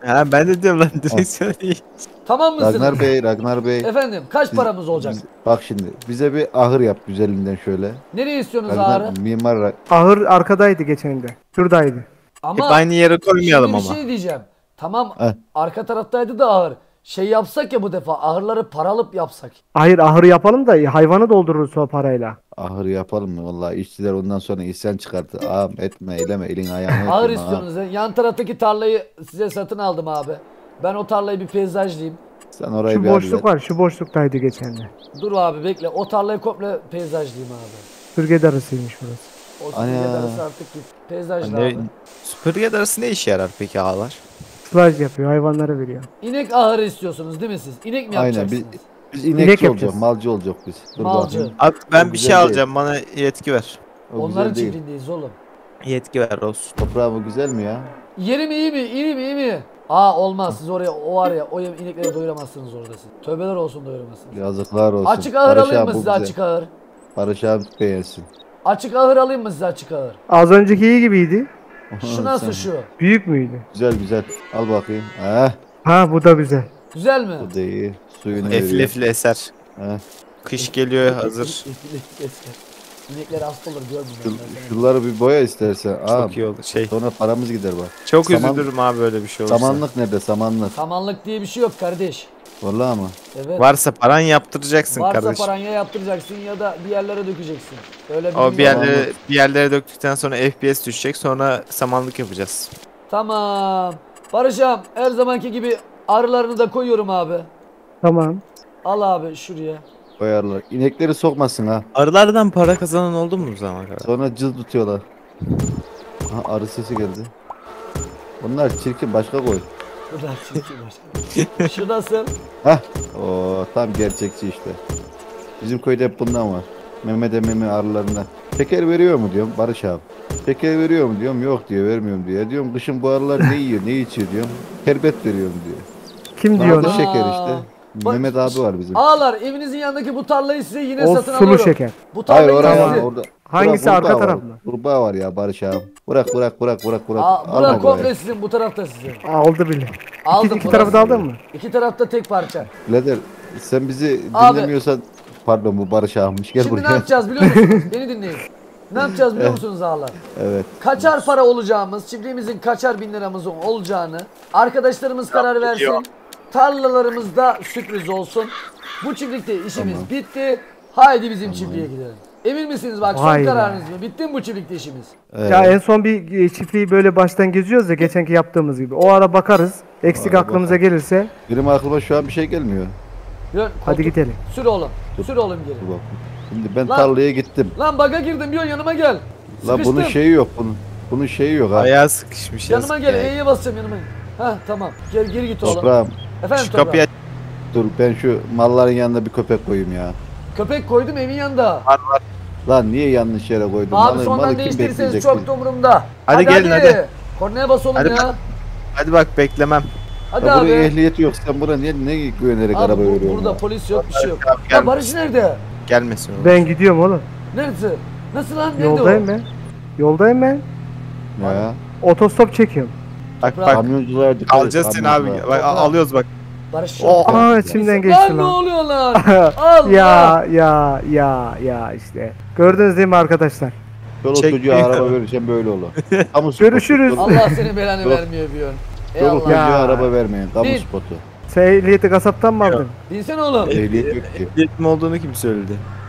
Ha ben de diyorum lan direkt söyleyeyim. Tamam mısınız? Ragnar Bey, Ragnar Bey. Efendim kaç Biz- paramız olacak? Biz- bak şimdi bize bir ahır yap güzelinden şöyle. Nereye istiyorsunuz Ragnar, ağrı? mimar Ra- Ahır arkadaydı geçen de. Şuradaydı. Hep Ama aynı yere koymayalım şimdi bir ama. şey diyeceğim. Tamam Heh. arka taraftaydı da ağır. Şey yapsak ya bu defa ahırları paralıp yapsak. Hayır ahırı yapalım da hayvanı doldururuz o parayla. ahır yapalım mı? Vallahi işçiler ondan sonra isyan çıkarttı. Ağam etme eyleme elin ayağını Ağır öpeyim, ağam. istiyorsunuz. ya. Yan taraftaki tarlayı size satın aldım abi. Ben o tarlayı bir peyzajlayayım. Sen orayı Şu bir boşluk hallet. var. Şu boşluktaydı geçen de. Dur abi bekle. O tarlayı komple peyzajlayayım abi. Sürge darısıymış burası. O Ana. süpürge darısı artık git. Peyzajla Ne, abi. süpürge darısı ne işe yarar peki ağalar? Sılaj yapıyor. Hayvanlara veriyor. İnek ahırı istiyorsunuz değil mi siz? İnek mi Aynen yapacaksınız? biz, biz inekçi İnek olacak, yapacağız. malcı olacak biz. Dur Malcı. bakayım. Abi ben O bir güzel şey değil. alacağım bana yetki ver. O Onların güzel değil. çiftliğindeyiz oğlum. Yetki ver olsun. Toprağım o güzel mi ya? Yeri mi iyi mi? İyi mi iyi mi? Aa olmaz siz oraya o var ya o inekleri doyuramazsınız orada siz. Tövbeler olsun doyuramazsınız. Yazıklar olsun. Açık ahır Barış alayım abi mı bu size güzel. açık ahır? Barış abi beğensin. Açık ahır alayım mı size açık ahır? Az önceki iyi gibiydi. Şu nasıl Sen- şu? Büyük müydü? Güzel güzel. Al bakayım. Heh, Ha bu da güzel. Güzel mi? bu da iyi. Suyunu Efli veriyor. efli eser. Heh. Kış geliyor hazır. İnekler hasta olur görmüyorum. Şu, ben seni. şuraları bir boya istersen. Ağam. Çok iyi oldu. Şey. Sonra paramız gider bak. Çok Saman- üzülürüm abi böyle bir şey olursa. Samanlık nerede? Samanlık. Samanlık diye bir şey yok kardeş. Vallahi mı? Evet. Varsa paran yaptıracaksın Varsa kardeşim. paran ya yaptıracaksın ya da bir yerlere dökeceksin. Öyle O bir bilgi var. yerlere, bir yerlere döktükten sonra F P S düşecek sonra samanlık yapacağız. Tamam. Barış'ım her zamanki gibi arılarını da koyuyorum abi. Tamam. Al abi şuraya. Koyarlar. İnekleri sokmasın ha. Arılardan para kazanan oldu mu bu zamana kadar? Sonra cız tutuyorlar. Aha, arı sesi geldi. Bunlar çirkin, başka koy. Bu da çirkin başka. Şu nasıl? Hah. Oo, tam gerçekçi işte. Bizim köyde hep bundan var. Mehmet emmimi arılarına. Şeker veriyor mu diyorum Barış abi. Şeker veriyor mu diyorum, yok diyor, vermiyorum diyor. Diyorum kışın bu arılar ne yiyor ne içiyor diyorum. Şerbet veriyorum diyor. Kim Bana diyor da onu? şeker işte. Bak- Mehmet abi var bizim. Ağlar evinizin yanındaki bu tarlayı size yine O satın sulu alıyorum. şeker. Bu Hayır tarlayı orada size. orada. Hangisi, Bura- arka kurbağa taraf var. mı? Kurbağa var ya Barış abi. Bırak bırak bırak bırak bırak. Aa, Alma bura komple buraya. sizin bu tarafta sizin. Aldı bile. Aldım İki, iki burası. tarafı da aldın mı? İki tarafta tek parça. Birader sen bizi Abi. dinlemiyorsan pardon bu Barış abimmiş gel Şimdi ne buraya. yapacağız biliyor musunuz? Beni dinleyin. Ne yapacağız biliyor musunuz ağlar? Evet. Kaçar para olacağımız, çiftliğimizin kaçar bin liramızın olacağını arkadaşlarımız karar versin. Tarlalarımızda sürpriz olsun. Bu çiftlikte işimiz bitti. Haydi bizim çiftliğe gidelim. Emin misiniz bak son Vay be. kararınız mı? Bitti mi bu çiftlikte işimiz? Evet. Ya en son bir e, çiftliği böyle baştan geziyoruz ya geçenki yaptığımız gibi. O ara bakarız. Eksik Ara aklımıza gelirse Benim aklıma şu an bir şey gelmiyor. Yön, hadi koltuk- gidelim. Sür oğlum. Sür oğlum geri. Dur bak. Şimdi ben Lan. tarlaya gittim. Lan baga girdim diyor yanıma gel. La Sıkıştım. bunun şeyi yok bunun. Bunun şeyi yok ha. Ayağı sıkışmış yazık Yanıma gel. ya. E'ye basacağım yanıma. Heh tamam. Gel geri git oğlum. Toprağım Efendim Şu toprağım. kapıyı aç. dur ben şu malların yanına bir köpek koyayım ya. Köpek koydum evin yanında. Lan niye yanlış yere koydum? Abi Malı- sondan malı kim değiştirirseniz bekleyecek çok bizi? da umurumda. Hadi gelin, hadi. Kornaya bas oğlum Hadi ya. bak. Hadi bak beklemem. Hadi Ya abi. buraya ehliyeti yok sen buna niye ne güvenerek Abi araba bu- veriyorsun? burada ya? polis yok bir şey yok. Abi, Ya gel. Barış nerede? Gelmesin oğlum. Ben gidiyorum oğlum. Neresi? Nasıl lan nerede Yoldayım o? ben. Yoldayım ben. Ya. Otostop çekiyorum. Bak Bırak. bak. Kamyoncular dikkat et, Alacağız seni abi. kamyoncular. Bak, al- alıyoruz bak. Barış Oh. yok. Aa içimden geçti Lan ne lan. oluyor lan? Allah. Ya ya ya ya işte. Gördünüz değil mi arkadaşlar? Çoluk Çek- çocuğa araba vereceğim böyle olur. Kamu spotu. Görüşürüz. Çoluk- Allah seni belanı Yok. vermiyor bir yön. Ey Çoluk Allah. çocuğa Ya. araba vermeyin. Kamu Bin. spotu. Sen ehliyeti kasaptan mı aldın? Dinsene oğlum. Ehliyet yok ki. Ehliyetim olduğunu kim söyledi?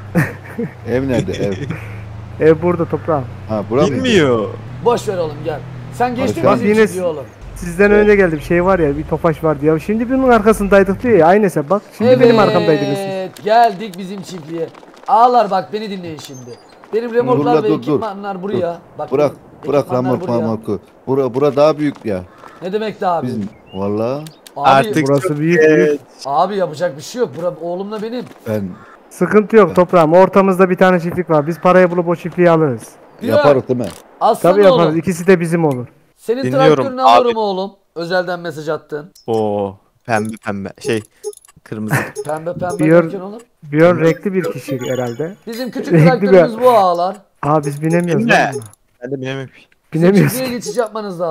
Ev nerede ev? Ev burada toprağım. Ha bura mıydı? Bilmiyor. Boş ver oğlum gel. Sen geçtin Barış bizim abi. çiftliği oğlum. Sizden önce geldi bir şey var ya bir tofaş vardı ya. Şimdi bunun arkasındaydık diyor ya. Aynı hesap bak. Şimdi benim arkamdaydınız siz. Evet geldik bizim çiftliğe. Ağlar bak beni dinleyin şimdi. Benim remorklar Dur la, ve dur, dur. ekipmanlar buraya. Bak, Bırak benim bırak ekipmanlar ramok buraya. mamoku. Bura, bura daha büyük ya. Ne demek de abi? Bizim valla Abi, Artık Burası çok büyük, geç. büyük. abi yapacak bir şey yok. Bura oğlumla benim. ben Sıkıntı yok toprağım. Ortamızda bir tane çiftlik var. Biz parayı bulup o çiftliği alırız. Bir yaparız değil mi? Aslan Tabii yaparız. oğlum. İkisi de bizim olur. Senin Dinliyorum traktörünü abi. alırım oğlum. Özelden mesaj attın. Oo. Pembe pembe. Şey. Kırmızı. Pembe pembe Diyor- derken oğlum. Björn renkli bir kişi herhalde. Bizim küçük Renkli traktörümüz bir- bu ağalar. Aa biz binemiyoruz. Binme. lan buna. Ben de bilemem. Bizim Binemiyoruz. çiftliğe geçiş yapmanız lazım.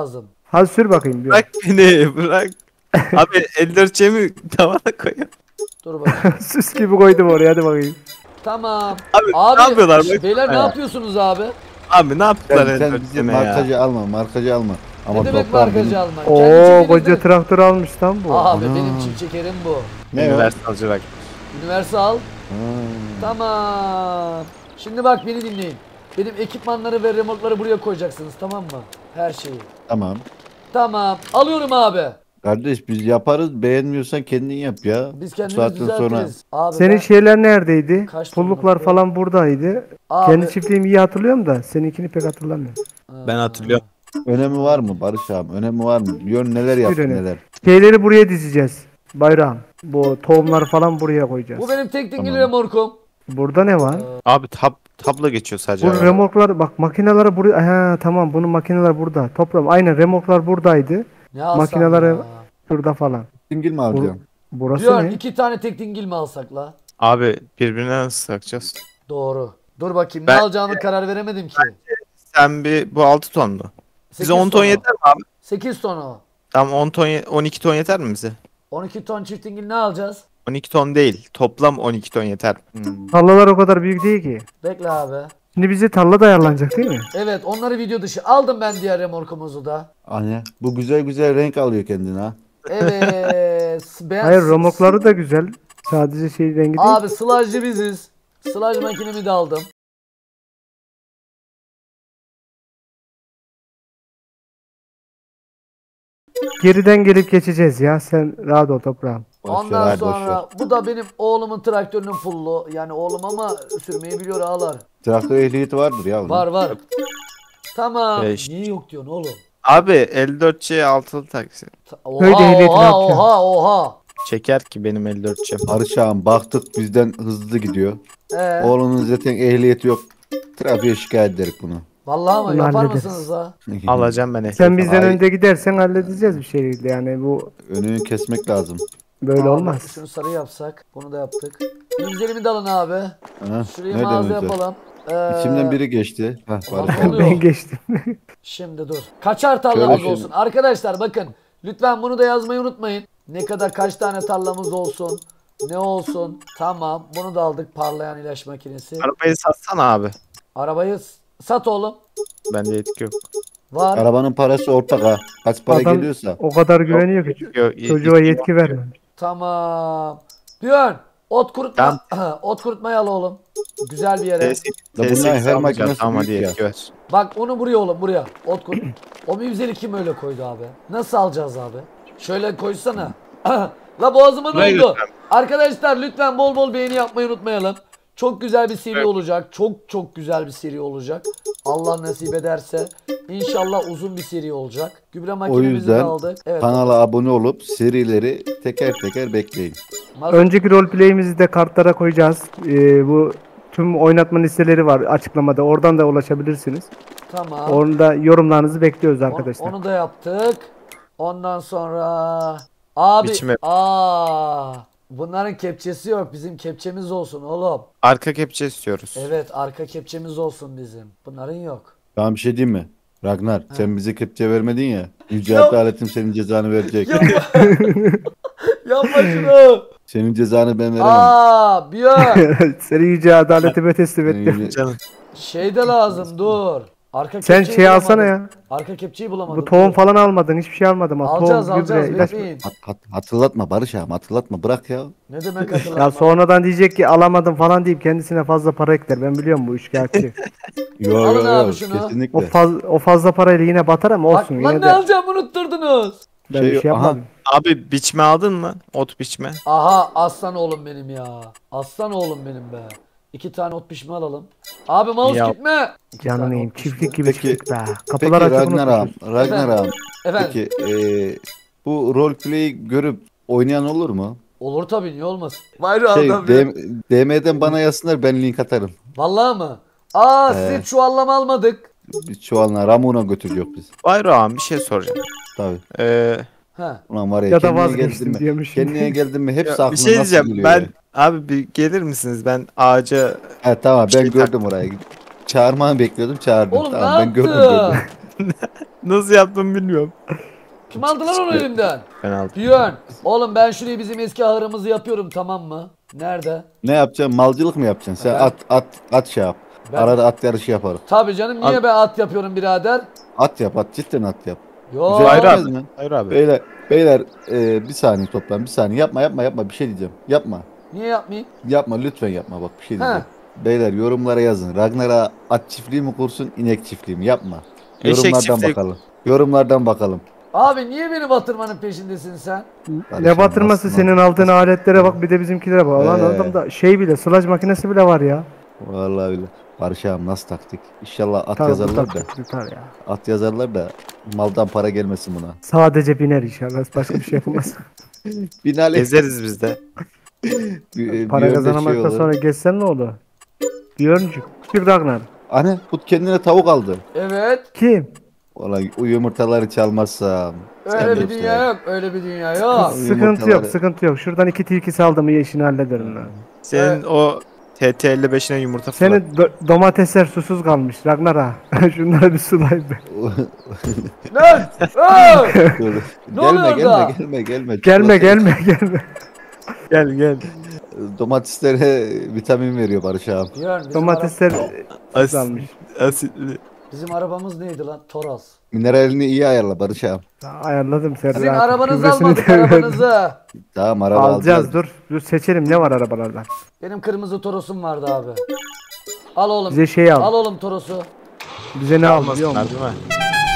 Hadi sür bakayım bir. Bırak beni bırak. Abi elli dört C'mi tavana koyuyor. Dur bakayım. Süs gibi koydum oraya, hadi bakayım. Tamam. Abi, Abi ne yapıyorlar? şş, beyler ne Ya. yapıyorsunuz abi? Abi ne yaptılar Sen, elli sen dört bizi C'me ya? markacı alma, markacı alma. Ama Ne demek toprağım markacı benim- almak? Kendi Oo çiftliğinizde- koca traktör almış lan bu. Abi Ana. benim çift çekerim bu. Ne o? Universalcı bak. Universal. Ha. Tamam. Şimdi bak beni dinleyin. Benim ekipmanları ve remorkları buraya koyacaksınız, tamam mı? Her şeyi. Tamam. Tamam. Alıyorum abi. Kardeş biz yaparız, beğenmiyorsan kendin yap ya. Biz Bu kendimiz saatten düzeltiriz. sonra Abi Senin ben- şeyler neredeydi? Kaç Pulluklar tonluk bu? falan buradaydı. Abi- Kendi çiftliğimi iyi hatırlıyorum da seninkini pek hatırlamıyorum. Ben hatırlıyorum. önemi var mı Barış abi? Önemi var mı? Yön neler yaptı önemi. neler. Şeyleri buraya dizeceğiz. Bayrağım. Bu tohumları falan buraya koyacağız. Bu benim tek dingil Tamam. remorkum. Burada ne var? Abi tab tablo geçiyor sadece. Bu arada. remorklar bak, makineleri buraya. Ha tamam, bunun makineler burada. Toplam aynen, remorklar buradaydı. Ne alsam Makineleri- ya? Şurada falan. Dingil mi alacaksın? Burası Diyor ne? iki tane tek dingil mi alsak la? Abi birbirine nasıl takacağız? Doğru. Dur bakayım Ben- ne alacağımı karar veremedim ki. Sen bir bu altı ton mu? Bize sekiz on ton o. yeter mi abi? sekiz ton o. Tamam on ton ye- on iki ton yeter mi bize? on iki ton çift dingil ne alacağız? on iki ton değil. Toplam on iki ton yeter. Hmm. Tarlalar o kadar büyük değil ki. Bekle abi. Şimdi bize tarla da ayarlanacak değil mi? Evet, onları video dışı. Aldım ben diğer remorkumuzu da. Anne bu güzel güzel renk alıyor kendine ha. Evet. ben... Hayır, remorkları da güzel. Sadece şey rengi değil. Abi sılajcı biziz. Sılaj makinemi de aldım. Geriden gelip geçeceğiz ya. Sen rahat ol toprağım. Boş ver Ondan abi, boş sonra ver. bu da benim oğlumun traktörünün pullu. Yani oğlum ama sürmeyi biliyor ağlar. Traktör ehliyeti vardır ya. onun. Var var. Tamam. Beş. Niye yok diyorsun oğlum? Abi elli dört C altılı taksi. Ta- Köyde Oha ehliyetini oha yapacağım. oha oha. Çeker ki benim elli dört C. Barış ağam baktık bizden hızlı gidiyor. Ee, Oğlunun zaten ehliyeti yok. Trafiğe şikayet ederiz bunu. vallahi mı Bunu yapar hallederiz. mısınız ha? Alacağım ben ehliyet. Sen bizden Ay. önde gidersen halledeceğiz bir şekilde. Yani bu Önünü kesmek lazım. böyle Abi, olmaz. Şunu sarı yapsak. Bunu da yaptık. Güzelimi de alın abi. Ha, Şuraya nereden mağaza önce? yapalım. Ee, İçimden biri geçti. Hah, Ulan Barış ne abi. oluyor? Ben geçtim. Şimdi dur. Kaçar tarlamız Şöyle olsun? Arkadaşlar bakın. Lütfen bunu da yazmayı unutmayın. Ne kadar kaç tane tarlamız olsun? Ne olsun? Tamam. Bunu da aldık, parlayan ilaç makinesi. Arabayı satsana abi. Arabayı s- sat oğlum. Bende yetki yok. Var. Arabanın parası ortak ha. Kaç para Adam geliyorsa. o kadar güveniyor ki Yok, ye- çocuğa yetki yetki verme. Tamam. Björn. Ot kurutma. Tamam. Ot kurutmayı al oğlum. Güzel bir yere. T sekiz Ya bunlar T sekiz her almayacağım. makinesi Tamam hadi büyük ya. yetki ver. Bak onu buraya oğlum, buraya. Ot kurut. O mivzeli kim öyle koydu abi? Nasıl alacağız abi? Şöyle koysana. La boğazıma Buraya ne oldu? götürem. Arkadaşlar lütfen bol bol beğeni yapmayı unutmayalım. Çok güzel bir seri olacak. Çok çok güzel bir seri olacak. Allah nasip ederse. İnşallah uzun bir seri olacak. Gübre O makinemizi de yüzden aldık. Evet. kanala abone olup serileri teker teker bekleyin. Mazot- Önceki roleplay'imizi de kartlara koyacağız. Ee, bu tüm oynatma listeleri var açıklamada. Oradan da ulaşabilirsiniz. Tamam. Orada yorumlarınızı bekliyoruz Onu- arkadaşlar. Onu, da yaptık. Ondan sonra abi Biçime- aa bunların kepçesi yok. Bizim kepçemiz olsun oğlum. Arka kepçe istiyoruz. Evet, arka kepçemiz olsun bizim. Bunların yok. Tamam bir şey diyeyim mi? Ragnar sen bize kepçe vermedin ya. Yüce Yok. Adaletim senin cezanı verecek. Yapma. Yapma şunu. Senin cezanı ben veremem. Aa, Björn. Seni yüce adalete teslim Senin ettim. yüce- Canım. Şey de lazım, dur. Arka Sen kepçeyi şey alsana bulamadım. ya. Arka kepçeyi bulamadım. Bu tohum dur. falan almadın. Hiçbir şey almadın. Ama Alacağız tohum, alacağız gübre, ilaç. bekleyin. Hat- hat- hatırlatma Barış ağam hatırlatma bırak ya. Ne demek hatırlatma? Ya sonradan diyecek ki alamadım falan deyip kendisine fazla para ekler. Ben biliyorum bu üçkağıtçı. Yo Alın yo abi yo şunu. o, kesinlikle. faz, o fazla parayla yine batar ama Bak olsun. lan Yine ne de alacağım unutturdunuz. ben Şey- bir şey aha. yapmadım. Abi biçme aldın mı? Ot biçme. Aha aslan oğlum benim ya. Aslan oğlum benim be. İki tane ot pişme alalım. Abi mouse Ya. gitme. İki Canını tane yiyeyim. ot pişme. Çiftlik gibi Peki- çiftlik be. Peki Kapılar açık Ragnar ağam, unutmuşuz. Ragnar ağam. Efendim. Peki eee, bu roleplay'i görüp oynayan olur mu? Olur tabii, niye olmaz? Bayrağı Şey adam ya. D M D M'den bana yazsınlar ben link atarım. Vallahi mı? Aa Ee. siz çuvallama almadık. Biz çuvalına Ramon'a götürüyor biz. Bayram bir şey soracağım. Tabii. Ee, He. Ulan var ya, Ya da kendine vazgeçtim geldin mi? diyormuş. Kendine geldin mi hepsi ya, aklına bir şey nasıl diyeceğim. geliyor Ben ya? abi bir gelir misiniz? Ben ağaca He tamam Bir ben şey gördüm orayı. Çağırmanı bekliyordum çağırdım. Oğlum tamam ne ben gördüm yaptın? gördüm. Nasıl yaptım bilmiyorum. Kim aldı lan onu elimden? Ben aldım. Björn. Oğlum ben şurayı bizim eski ahırımızı yapıyorum, tamam mı? Nerede? Ne yapacaksın? Malcılık mı yapacaksın? Sen Evet. at at at şey yap. Ben- Arada at yarışı yaparız. Tabii canım, niye Al- ben at yapıyorum birader? At yap at cidden at yap. Yo. Güzel Hayır olmaz abi. mı? Hayır abi. Beyler beyler e, bir saniye toplan bir saniye yapma yapma yapma bir şey diyeceğim. Yapma. Niye yapmayayım? Yapma lütfen yapma bak bir şey He. diyeceğim. Beyler yorumlara yazın. Ragnar'a at çiftliği mi kursun inek çiftliği mi? Yapma. Eşek Yorumlardan çiftliği- bakalım. Yorumlardan bakalım. Abi niye beni batırmanın peşindesin sen? Ne batırması, Nasıl- senin aldığın aletlere bak, bir de bizimkilere bak. Lan Ee. adamda şey bile, sılaj makinesi bile var ya. Vallahi öyle. Barış ağam nasıl taktik? İnşallah at Tabii, yazarlar tutar, da. tutar ya. At yazarlar da maldan para gelmesin buna. Sadece biner inşallah. Başka bir şey yapamaz. Binali Gezeriz biz de. bir, Para bir yönde kazanamaktan şey olur. sonra geçsen ne olur? Björncük. Bir Ragnar. Anne bu kendine tavuk aldı. Evet. Kim? Valla o yumurtaları çalmazsam. sen Öyle bir yoksa- dünya yok. Öyle bir dünya yok. Sıkıntı yumurtaları- yok, sıkıntı yok. Şuradan iki tilki saldım, iyi işini hallederim ben. Senin o T T elli beşine yumurta fırlat. Senin do- domatesler susuz kalmış Ragnar ha. Şunları bir sulayım ben. Lan! Aa! Dur. Ne gelme oluyor gelme orada? gelme gelme. Gelme Çikolata- gelme gelme. Gel gel. Domateslere vitamin veriyor Barış ağam. Björn, bizim, Domatesler ara- susuz As- kalmış. asitli. bizim arabamız neydi lan? Toros. Mineralini iyi ayarla Barış ağam. Ayarladım Serdar. Sizin abi. arabanızı Gübresini almadık, de verdim. arabanızı. Tamam araba Alacağız, alacağız. dur. Dur seçelim, ne var arabalarda. Benim kırmızı Toros'um vardı abi. Al oğlum. Bize şey al. Al oğlum Toros'u. Bize ne al biliyor Almasınlar musun? değil mi?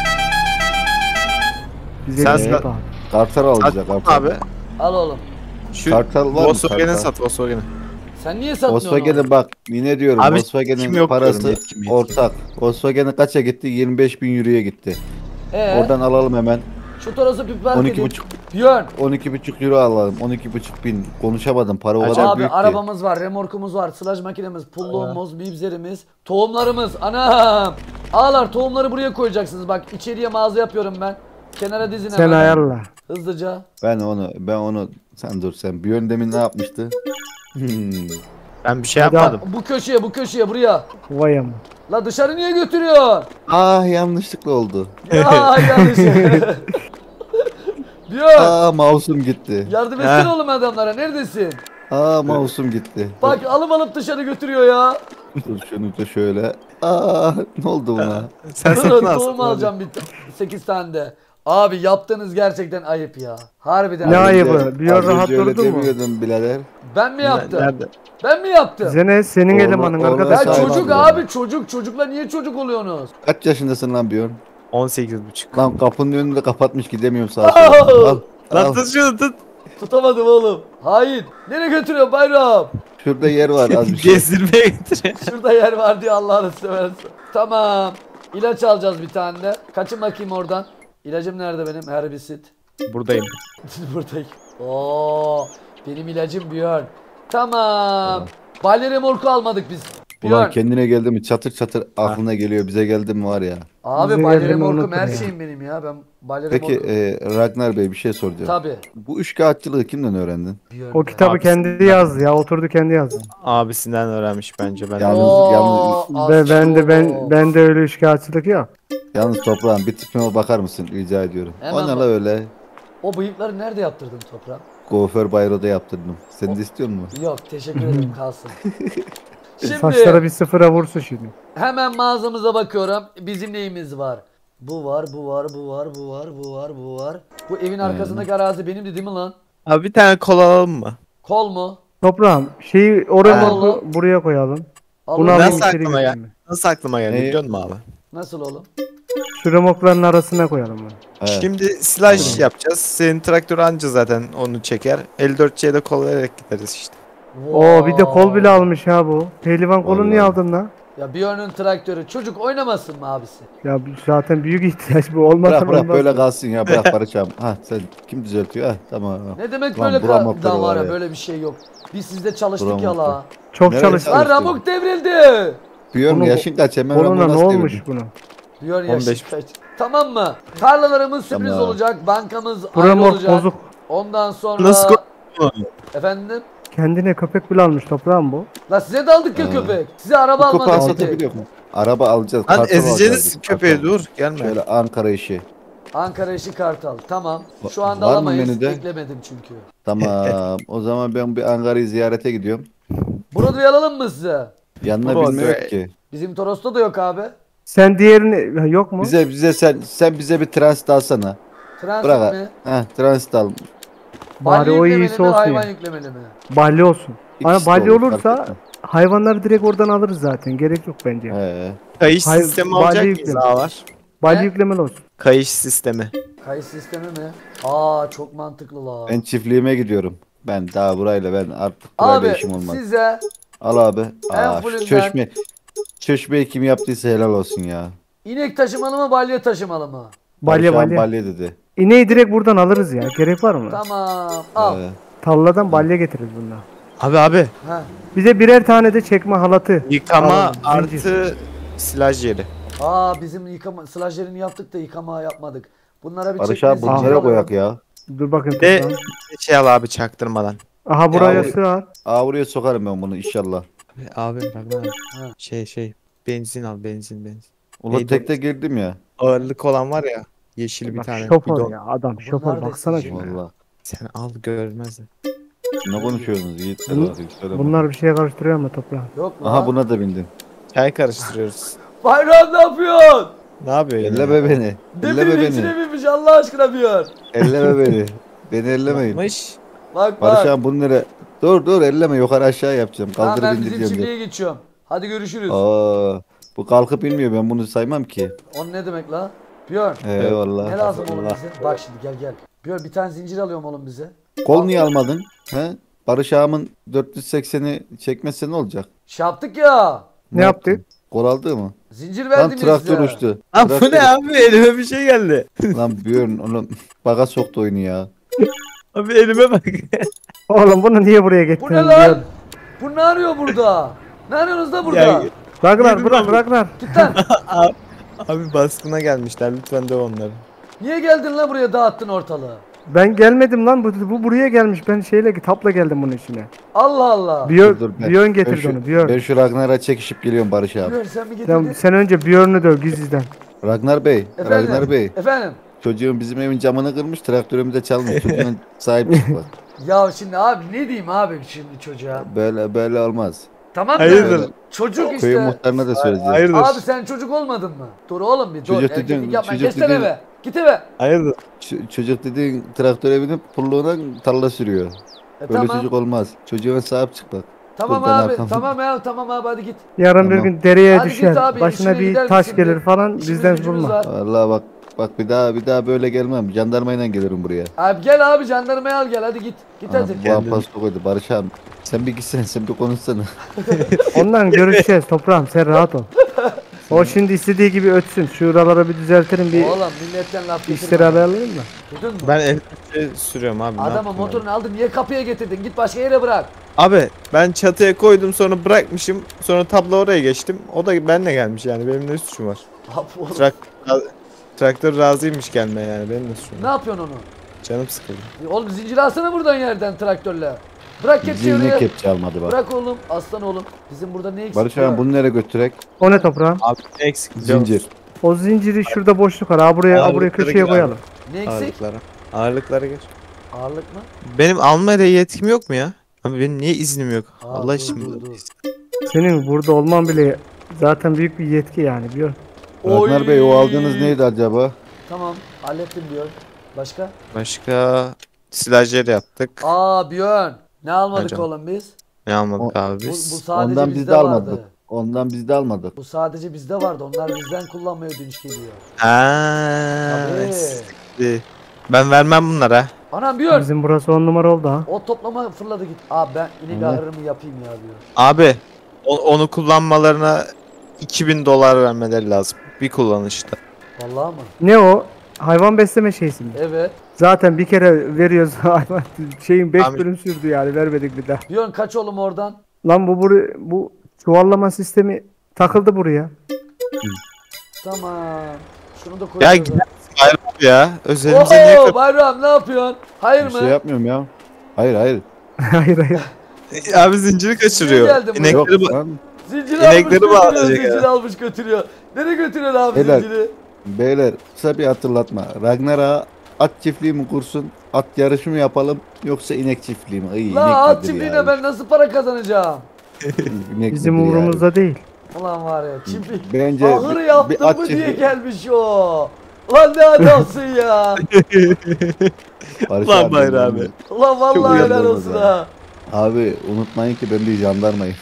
Bize Sen ne sıra- al. Kartal alacak kartal. Abi Al oğlum. şu Kartal var mı? Volkswagen'i Kartal? sat Volkswagen'i. Sen niye satmıyorsun onu? Volkswagen'e bak yine diyorum Abi, kim Volkswagen'in yok parası diyorum, yetkim, yetkim. ortak. Volkswagen'e kaça gitti? yirmi beş bin euroya gitti. Ee, Oradan alalım hemen. şu Toros'u bir park on iki edeyim. buçuk Björn. on iki buçuk euro alalım. on iki buçuk bin. Konuşamadım. Para o kadar Abi büyük ki. arabamız var, remorkumuz var, sılaj makinemiz, pulluğumuz, bibzerimiz, tohumlarımız. Anam! Ağlar, tohumları buraya koyacaksınız. Bak içeriye mağaza yapıyorum ben. Kenara dizin Sen hemen. ayarla. Hızlıca. Ben onu ben onu sen dur sen. Bir yöndemin ne yapmıştı? Hmm. Ben bir şey Hadi yapmadım. Bu köşeye, bu köşeye, buraya. Vay ama. La dışarı niye götürüyorsun? Ah yanlışlıkla oldu. Ya yanlış. Björn, Aa mouse'um gitti. yardım etsene Heh. oğlum adamlara. Neredesin? Aa mouse'um gitti. Bak alıp alıp dışarı götürüyor ya. Dur şunu da şöyle. Aa ne oldu buna? Sen satın Tohum alsın. alacağım bir sekiz tane de. Abi yaptığınız gerçekten ayıp ya. Harbiden. Ne Az ayıbı? önce- Bir az rahat önce öyle durdun mu? demiyordum birader. Ben mi yaptım? Nerede? Ben mi yaptım? Bize ne? Senin Oğlum- elemanın oğlum- arkadaş. Ya Sağ ol çocuk abi. abi çocuk. Çocukla niye çocuk oluyorsunuz? Kaç yaşındasın lan Björn? on sekiz buçuk. Lan kapının önünü de kapatmış gidemiyorum sağa sola. Al, Lan al. tut şunu tut. Tutamadım oğlum. Hayır. Nereye götürüyor bayram? Şurada yer var az bir şey. Gezdirmeye getiriyor. Şurada yer var diye Allah'ını seversen. Tamam. İlaç alacağız bir tane de. Kaçın bakayım oradan. İlacım nerede benim? Herbisit. Buradayım. Buradayım. Oo, benim ilacım Björn. Tamam. Balya remorku almadık biz. Ulan Björn. kendine geldi mi çatır çatır aklına geliyor. Bize geldi mi var ya. Abi Bize balya geldiğini remorkum unuttum her ya. şeyim benim ya. Ben balya Peki remorku. e, Ragnar Bey bir şey soracağım. Tabii. Bu üç kağıtçılığı kimden öğrendin? Björn O ya. kitabı Abi, kendi yazdı ya, oturdu kendi yazdı. Abisinden öğrenmiş bence. Ben Yalnız- Oo, yalnız- Ve ben de ben aslı. ben de öyle şikayetçilik yok. Yalnız toprağım bir tipime bakar mısın rica ediyorum. Hemen O ne bak. la öyle? O bıyıkları nerede yaptırdın toprağım? Kuaför bayroda yaptırdım. Sen de istiyor musun? Yok teşekkür ederim kalsın. Saçlara Şimdi bir sıfıra vursun şimdi. hemen mağazamıza bakıyorum. Bizim neyimiz var? Bu var, bu var, bu var, bu var, bu var, bu var. Bu evin arkasındaki arazi benimdi değil mi lan? Abi bir tane kola alalım mı? Kol mu? Toprağım şeyi oraya Al oğlum. bu- buraya koyalım. Al Bunu oğlum. alayım Nasıl içeri aklıma ya? götüreyim. Nasıl aklıma geldi Ne? biliyor musun abi? Nasıl oğlum? Şu remokların arasına koyalım bunu. He. Şimdi silaj Tamam. yapacağız. Senin traktör anca zaten onu çeker. elli dört C'ye de kol vererek gideriz işte. Oo bir de kol bile almış ha bu. Pehlivan kolunu niye Vallahi. aldın lan? Ya Björn'ün traktörü. Çocuk oynamasın mı abisi? Ya bu zaten büyük ihtiyaç bu, olmasa Bırak bırak olmaz. böyle kalsın ya bırak Barış abi. Ha sen kim düzeltiyor? Ha tamam. Ne demek Lan böyle bu ramok ka- daha var var ya ya. böyle bir şey yok. Biz sizde çalıştık Bu ya ramok la. var. Çok Nereye çalıştı. Lan çalıştın? ramuk devrildi. Björn Onun- yaşın kaç hemen Koluna Rambo ne nasıl olmuş devirdin? bunu? Björn on beş. yaşı kaç? Tamam mı? Tarlalarımız sürpriz Tamam. olacak. Bankamız Bu ayrı remok olacak. bozuk. Ondan sonra... Nasıl ko- Efendim? Kendine köpek bile almış toprağım bu. La size de aldık ya Ha. köpek. Size araba Kupa almadık. dedik. satabiliyor mu? Araba alacağız. Lan kartal ezeceğiniz alacağız biz, köpeği kartal. dur gelme. Şöyle Ankara işi. Ankara işi Kartal. Tamam. Şu Va- anda var mı alamayız. menüde? Eklemedim çünkü. Tamam. O zaman ben bir Ankara'yı ziyarete gidiyorum. Bunu alalım mı size? Yanına Baba, bilme yok be- ki. Bizim Toros'ta da yok abi. Sen diğerini yok mu? Bize bize sen sen bize bir transit alsana. Transit Bırak. mi? Heh, transit al. Bari Balya o yüklemeli iyisi mi? olsun Hayvan ya. yüklemeli mi? Balya olsun. Ama İkisi de balya olur, fark olursa etmez. hayvanları direkt oradan alırız zaten. Gerek yok bence. He. Kayış Hayır, sistemi bali alacak mıyız yükleme. ağalar? Balya Ne? yüklemeli olsun. Kayış sistemi. Kayıt sistemi mi? Aa çok mantıklı la. Ben çiftliğime gidiyorum. Ben daha burayla ben artık burayla Abi işim olmaz. size Al abi. En Aa, şu fullünden- çeşme. Çeşmeyi kim yaptıysa helal olsun ya. inek taşımalı mı balya taşımalı mı? Balya Barış abi balya. balya dedi. İneği direkt buradan alırız ya. Gerek var mı? Tamam al. Ee, Talladan balya getiririz bundan. Abi abi Ha. Bize birer tane de çekme halatı. yıkama Alalım, zincir. artı silaj yeri. Aa bizim yıkama slajyerini yaptık da yıkama yapmadık. Bunlara bir Barış çekme abi zincir bunlara alalım. koyak ya. Dur bakın. Bir de toprağım. şey al abi çaktırmadan. Aha buraya Ya, sığar. Aa buraya sokarım ben bunu inşallah. Abi bak lan. Ha. Şey şey benzin al benzin benzin. Ulan Neydi tekte girdim ya. Ağırlık olan var ya yeşil bir Bak, tane şoför bidon. ya adam Bu şoför nerede baksana sizce? şuna. Valla. Sen al görmezler. Ne konuşuyorsunuz Yiğit? Bunlar- Bakayım, söyle Bunlar bir şeye karıştırıyor mu toprağım? Yok mu? bana. Aha buna da bindim. Çay karıştırıyoruz. Bayram ne yapıyorsun? Ne yapıyor yine? Elleme beni. Elleme Depirin içine beni. binmiş Allah aşkına bir yer. Elleme beni. Beni ellemeyin. Yapmış. Bak Barış bak. abi bunu nereye? Dur dur elleme yukarı aşağı yapacağım. Tamam Kaldırıp ben bizim indireceğim diye. çiftliğe geçiyorum. Hadi görüşürüz. Aa, bu kalkıp inmiyor ben bunu saymam ki. O ne demek la? Björn. Eyvallah. Ne lazım oğlum Allah. bize? Bak şimdi gel gel. Björn bir tane zincir alıyorum oğlum bize. Kol niye almadın? He? Barış ağamın dört yüz sekseni çekmezse ne olacak? Şey yaptık ya. Ne yaptık? Kol aldı mı? Zincir Lan verdim ya traktör size. uçtu. Abi bu Traktör- ne abi elime bir şey geldi. Lan Björn onu baga soktu oyunu ya. Abi elime bak. Oğlum bunu niye buraya Bu getirdin? ne lan? Bu ne arıyor burada? Ne arıyorsunuz da burada? Ya- Bıraklar Yürü bırak lan. bıraklar. Git lan. Abi baskına gelmişler lütfen döv onları. Niye geldin lan buraya dağıttın ortalığı? Ben gelmedim lan bu, bu buraya gelmiş. Ben şeyle tapla geldim bunun içine. Allah Allah. Björn, Dur, dur, ben- Björn Ben getirdi şu, onu Björn. ben şu Ragnar'a çekişip geliyorum Barış abi. Björn sen mi getirdin? Sen, sen önce Björn'ü döv gizliden. Ragnar Bey, Efendim? Ragnar Bey. Efendim? Çocuğun bizim evin camını kırmış, traktörümü de çalmış. Çocuğun sahip çıkmak. Ya şimdi abi ne diyeyim abi şimdi çocuğa? Böyle böyle olmaz. Tamam da Hayırdır? çocuk Köyün işte. muhtarına da söyleyeceğiz. Hayırdır? Abi sen çocuk olmadın mı? Dur oğlum bir dur. Çocuk Erkeklik dediğin- yapma. çocuk Geçsene dediğin- eve. Git eve. Hayırdır? Ç- çocuk dediğin traktöre binip pulluğuna tarla sürüyor. E, Böyle tamam. çocuk olmaz. Çocuğuna sahip çık bak. Tamam Dur, ben abi. arkam- Tamam ya tamam abi hadi git. Yarın bir Tamam. gün dereye Hadi git düşer. abi, Başına işine bir gider taş misin gelir bir? falan İşimiz bizden gücümüz bulma. var. Vallahi bak bak bir daha bir daha böyle gelmem. Jandarmayla gelirim buraya. Abi gel abi jandarmayı al gel hadi git. Git Aha, hadi. bu an pasta koydu Barış abi. Sen bir gitsene sen bir konuşsana. Ondan görüşeceğiz toprağım sen rahat ol. O şimdi istediği gibi ötsün. Şuraları bir düzeltirim bir Oğlum milletten laf işleri getirme. alayalım da. Duydun mu? Ben el sürüyorum abi. ne Adamın yapayım motorunu aldın niye kapıya getirdin? Git başka yere bırak. Abi Abi, ben çatıya koydum sonra bırakmışım. Sonra tablo oraya geçtim. O da benimle gelmiş yani. Benim ne suçum var? Abi oğlum, Trak traktör razıymış gelmeye yani. Benim ne suçum ne var? yapıyorsun onu? Canım sıkıldı. E, Oğlum zinciri alsana buradan yerden traktörle. Bırak kepçeyi Zilini oraya. kepçe almadı bak. Bırak oğlum aslan oğlum. Bizim burada ne eksik Barış var? abi bunu nereye götürek? O ne toprağım? Abi ne eksik? Zincir. O zinciri şurada boşluk var. Ha buraya, ha buraya Ağırlıkları köşeye gir abi. koyalım. Ne eksik? Ağırlıklara. Ağırlıklara geç. Ağırlık mı? Benim almaya yetkim yok mu ya? Abi benim niye iznim yok? Aa, Allah dur, için. dur, dur. Senin burada olman bile zaten büyük bir yetki yani biliyor musun? Ragnar Oy. Bey o aldığınız neydi acaba? Tamam hallettim diyor. Başka? Başka silajyer yaptık. Aa Björn. Ne almadık Hocam. oğlum biz? Ne almadık O- abi Bu, bu biz? sadece Ondan biz bizde de almadık. vardı. Ondan biz de almadık. Bu sadece bizde vardı. Onlar bizden kullanmaya dönüş geliyor. Haa. Tabii. siktir. Ben vermem bunlara. Anam Björn. Bizim burası on numara oldu ha. O toplama fırladı git. Abi ben inek Evet. ahırımı yapayım ya diyor. Abi o- onu kullanmalarına iki bin dolar vermeleri lazım. Bir kullanışta. Vallahi mı? Ne o? Hayvan besleme şeysi mi? Evet. Zaten bir kere veriyoruz hayvan şeyin beş Abi- bölüm sürdü yani vermedik bir daha. Björn kaç oğlum oradan? Lan bu buru, bu çuvallama sistemi takıldı buraya. Tamam. Şunu da Ya koyacağız. gidersin Bayram abi ya. Özelimize niye Oho kat- Bayram ne yapıyorsun? Hayır Bir mı? şey yapmıyorum ya. Hayır hayır. hayır hayır. Abi zinciri kaçırıyor. Niye geldin buraya? Yok İnekleri ba- lan. Zinciri İnekleri almış götürüyor, bağlayacak zinciri ya. almış götürüyor. Nereye götürüyor abi Helal. zinciri? Beyler kısa bir hatırlatma. Ragnar'a at çiftliği mi kursun? At yarışı mı yapalım? Yoksa inek çiftliği mi? Ay, La inek at nedir çiftliğine ya? ben nasıl para kazanacağım? İnek Bizim nedir ya? umurumuzda değil. Ulan var ya çiftlik. Bence Ahır bir- yaptım bir at mı diye çiftliği- gelmiş o. Ulan ne adamsın ya. Barış Lan abi, Bayram ben- abi. Ulan vallahi Çok helal uyandırmaz olsun ha. ha. Abi unutmayın ki ben bir jandarmayım.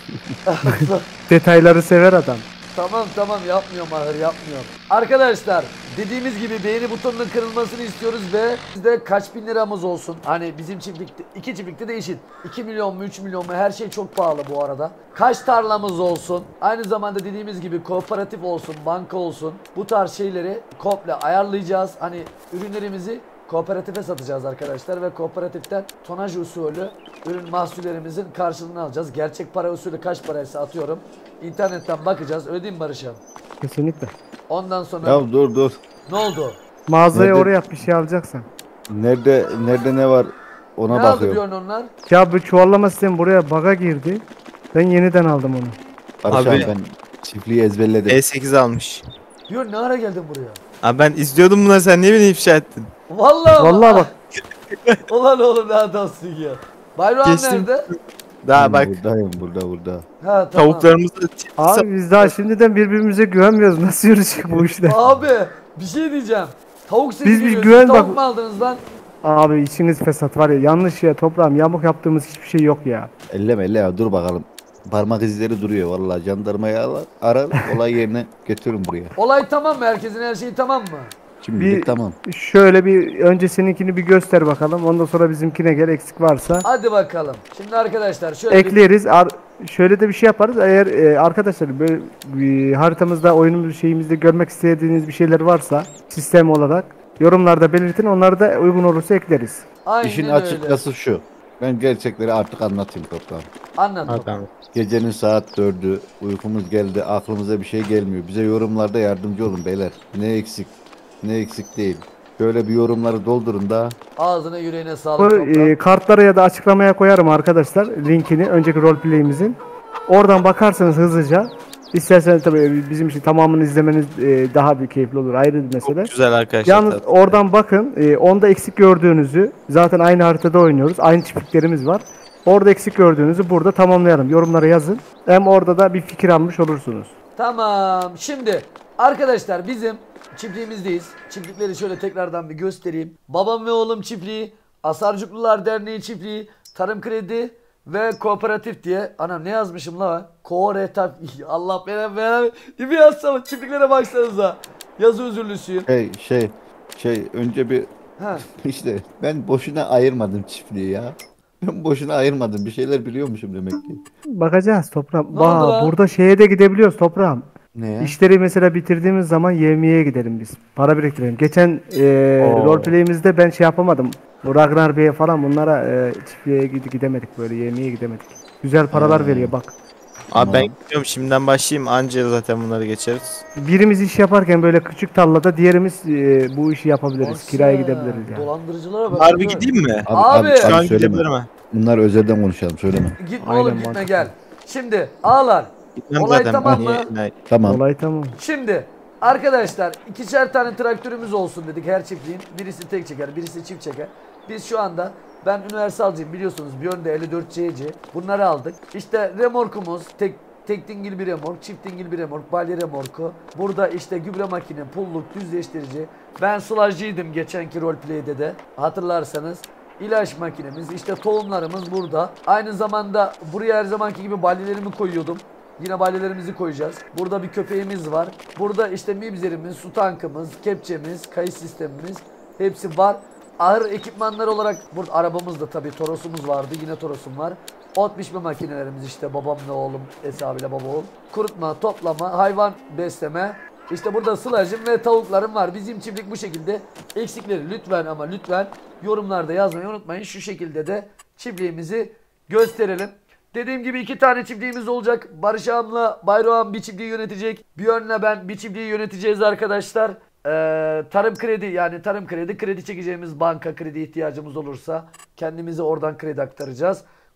Detayları sever adam. Tamam tamam yapmıyorum ahır yapmıyorum. Arkadaşlar dediğimiz gibi beğeni butonunun kırılmasını istiyoruz ve bizde kaç bin liramız olsun. Hani bizim çiftlikte iki çiftlikte değişir. iki milyon mu üç milyon mu her şey çok pahalı bu arada. Kaç tarlamız olsun. Aynı zamanda dediğimiz gibi kooperatif olsun, banka olsun. Bu tarz şeyleri komple ayarlayacağız. Hani ürünlerimizi kooperatife satacağız arkadaşlar ve kooperatiften tonaj usulü ürün mahsullerimizin karşılığını alacağız. Gerçek para usulü kaç paraysa atıyorum. İnternetten bakacağız. Öyle değil mi Barış abi? Kesinlikle. Ondan sonra Ya dur dur. ne oldu? Mağazaya Nerede- oraya bir şey alacaksan. Nerede nerede ne var ona Ne aldı bakıyorum. diyorsun onlar? Ya bu çuvallama sistemi buraya baga girdi. Ben yeniden aldım onu. Barış Abi- abi ben çiftliği ezberledim. E sekiz almış. Diyor ne ara geldin buraya? Abi ben izliyordum bunları, sen niye beni ifşa ettin? Vallahi Vallahi bak. Ulan oğlum ne adamsın ya. Bayram Geçtim. nerede? Daha bak Buradayım burada burada. Ha tamam. tavuklarımızı Abi biz daha şimdiden birbirimize güvenmiyoruz. Nasıl yürüyecek bu işler? Abi bir şey diyeceğim. Tavuk sesi Biz bir geliyor. güven Siz tavuk bak- mu aldınız lan? Abi içiniz fesat var ya, yanlış ya toprağım, yamuk yaptığımız hiçbir şey yok ya. Elleme elleme dur bakalım. Parmak izleri duruyor vallahi jandarmayı arar, arar olay yerine götürün buraya. Olay tamam mı? Herkesin her şeyi tamam mı? Şimdilik Bir- tamam. Şöyle bir önce seninkini bir göster bakalım. Ondan sonra bizimkine gel, eksik varsa Hadi bakalım. Şimdi arkadaşlar şöyle bir- ekleriz. Ar- şöyle de bir şey yaparız. Eğer e, arkadaşlar böyle bir haritamızda, oyunumuz şeyimizde görmek istediğiniz bir şeyler varsa sistem olarak yorumlarda belirtin. Onları da uygun olursa ekleriz. aynen İşin öyle. açıkçası şu. Ben gerçekleri artık anlatayım toprağım. Anladım. Adam. Gecenin saat dördü uykumuz geldi aklımıza bir şey gelmiyor. Bize yorumlarda yardımcı olun beyler. Ne eksik ne eksik değil. Şöyle bir yorumları doldurun da Ağzına yüreğine Bu sağlık. e, toprak. kartlara ya da açıklamaya koyarım arkadaşlar linkini, önceki roleplay'imizin. Oradan bakarsanız hızlıca. İsterseniz tabii bizim için tamamını izlemeniz e, daha bir keyifli olur, ayrı bir mesele. Güzel arkadaşlar. Yalnız oradan bakın, e, onda eksik gördüğünüzü, zaten aynı haritada oynuyoruz, aynı çiftliklerimiz var. Orada eksik gördüğünüzü burada tamamlayalım. Yorumlara yazın. Hem orada da bir fikir almış olursunuz. Tamam. Şimdi arkadaşlar bizim çiftliğimizdeyiz. Çiftlikleri şöyle tekrardan bir göstereyim. Babam ve oğlum çiftliği, Asarcuklular Derneği çiftliği, Tarım Kredi ve Kooperatif diye. Anam ne yazmışım la ben? Kooperatif. Allah belanı belanı. Bir yazsam çiftliklere baksanıza. Yazı özürlüsüyüm. şey şey şey önce bir Ha. işte ben boşuna ayırmadım çiftliği ya. Ben boşuna ayırmadım. Bir şeyler biliyormuşum demek ki. Bakacağız toprağım. Ne oldu Ba- lan? burada şeye de gidebiliyoruz toprağım. Ne ya? İşleri mesela bitirdiğimiz zaman yemeğe gidelim biz. Para biriktirelim. Geçen e, Oo. roleplay'imizde ben şey yapamadım. Bu Ragnar Bey'e falan bunlara e, çiftliğe gid- gidemedik, böyle yemeğe gidemedik. Güzel paralar Ha. veriyor bak. Abi ben Tamam. gidiyorum şimdiden başlayayım, anca zaten bunları geçeriz. Birimiz iş yaparken böyle küçük tarlada, diğerimiz e, bu işi yapabiliriz. Baksana, Kiraya gidebiliriz yani. Dolandırıcılara bak. Harbi gideyim mi? Abi. Şu an söyleme. gidebilirim ha. Bunlar özelden konuşalım söyleme. Gitme Aynen, oğlum gitme mantıklı. gel. Şimdi ağlar. Gitmem Olay zaten. tamam ben mı? niye- Tamam. Olay tamam. Şimdi arkadaşlar ikişer tane traktörümüz olsun dedik her çiftliğin. Birisi tek çeker, birisi çift çeker. Biz şu anda, ben üniversalcıyım biliyorsunuz, bir yönde elli dört C C. Bunları aldık. İşte remorkumuz tek tek dingil bir remork, çift dingil bir remork, balya remorku. Burada işte gübre makine, pulluk, düzleştirici. Ben sulajcıydım geçenki roleplay'de de hatırlarsanız. İlaç makinemiz, işte tohumlarımız burada. Aynı zamanda buraya her zamanki gibi balyelerimi koyuyordum. Yine balyelerimizi koyacağız. Burada bir köpeğimiz var. Burada işte mibzerimiz, su tankımız, kepçemiz, kayış sistemimiz hepsi var. Ahır ekipmanları olarak burada arabamız da tabii, Toros'umuz vardı. Yine Toros'um var. Ot biçme makinelerimiz işte babamla oğlum hesabıyla baba oğul. Kurutma, toplama, hayvan besleme. İşte burada sılacım ve tavuklarım var. Bizim çiftlik bu şekilde. Eksikleri lütfen ama lütfen yorumlarda yazmayı unutmayın. Şu şekilde de çiftliğimizi gösterelim. Dediğim gibi iki tane çiftliğimiz olacak. Barış Ağam'la Bayro Ağam bir çiftliği yönetecek. Bir yönle ben bir çiftliği yöneteceğiz arkadaşlar. Ee, tarım kredi, yani tarım kredi, kredi çekeceğimiz banka kredi ihtiyacımız olursa kendimize oradan kredi aktaracağız.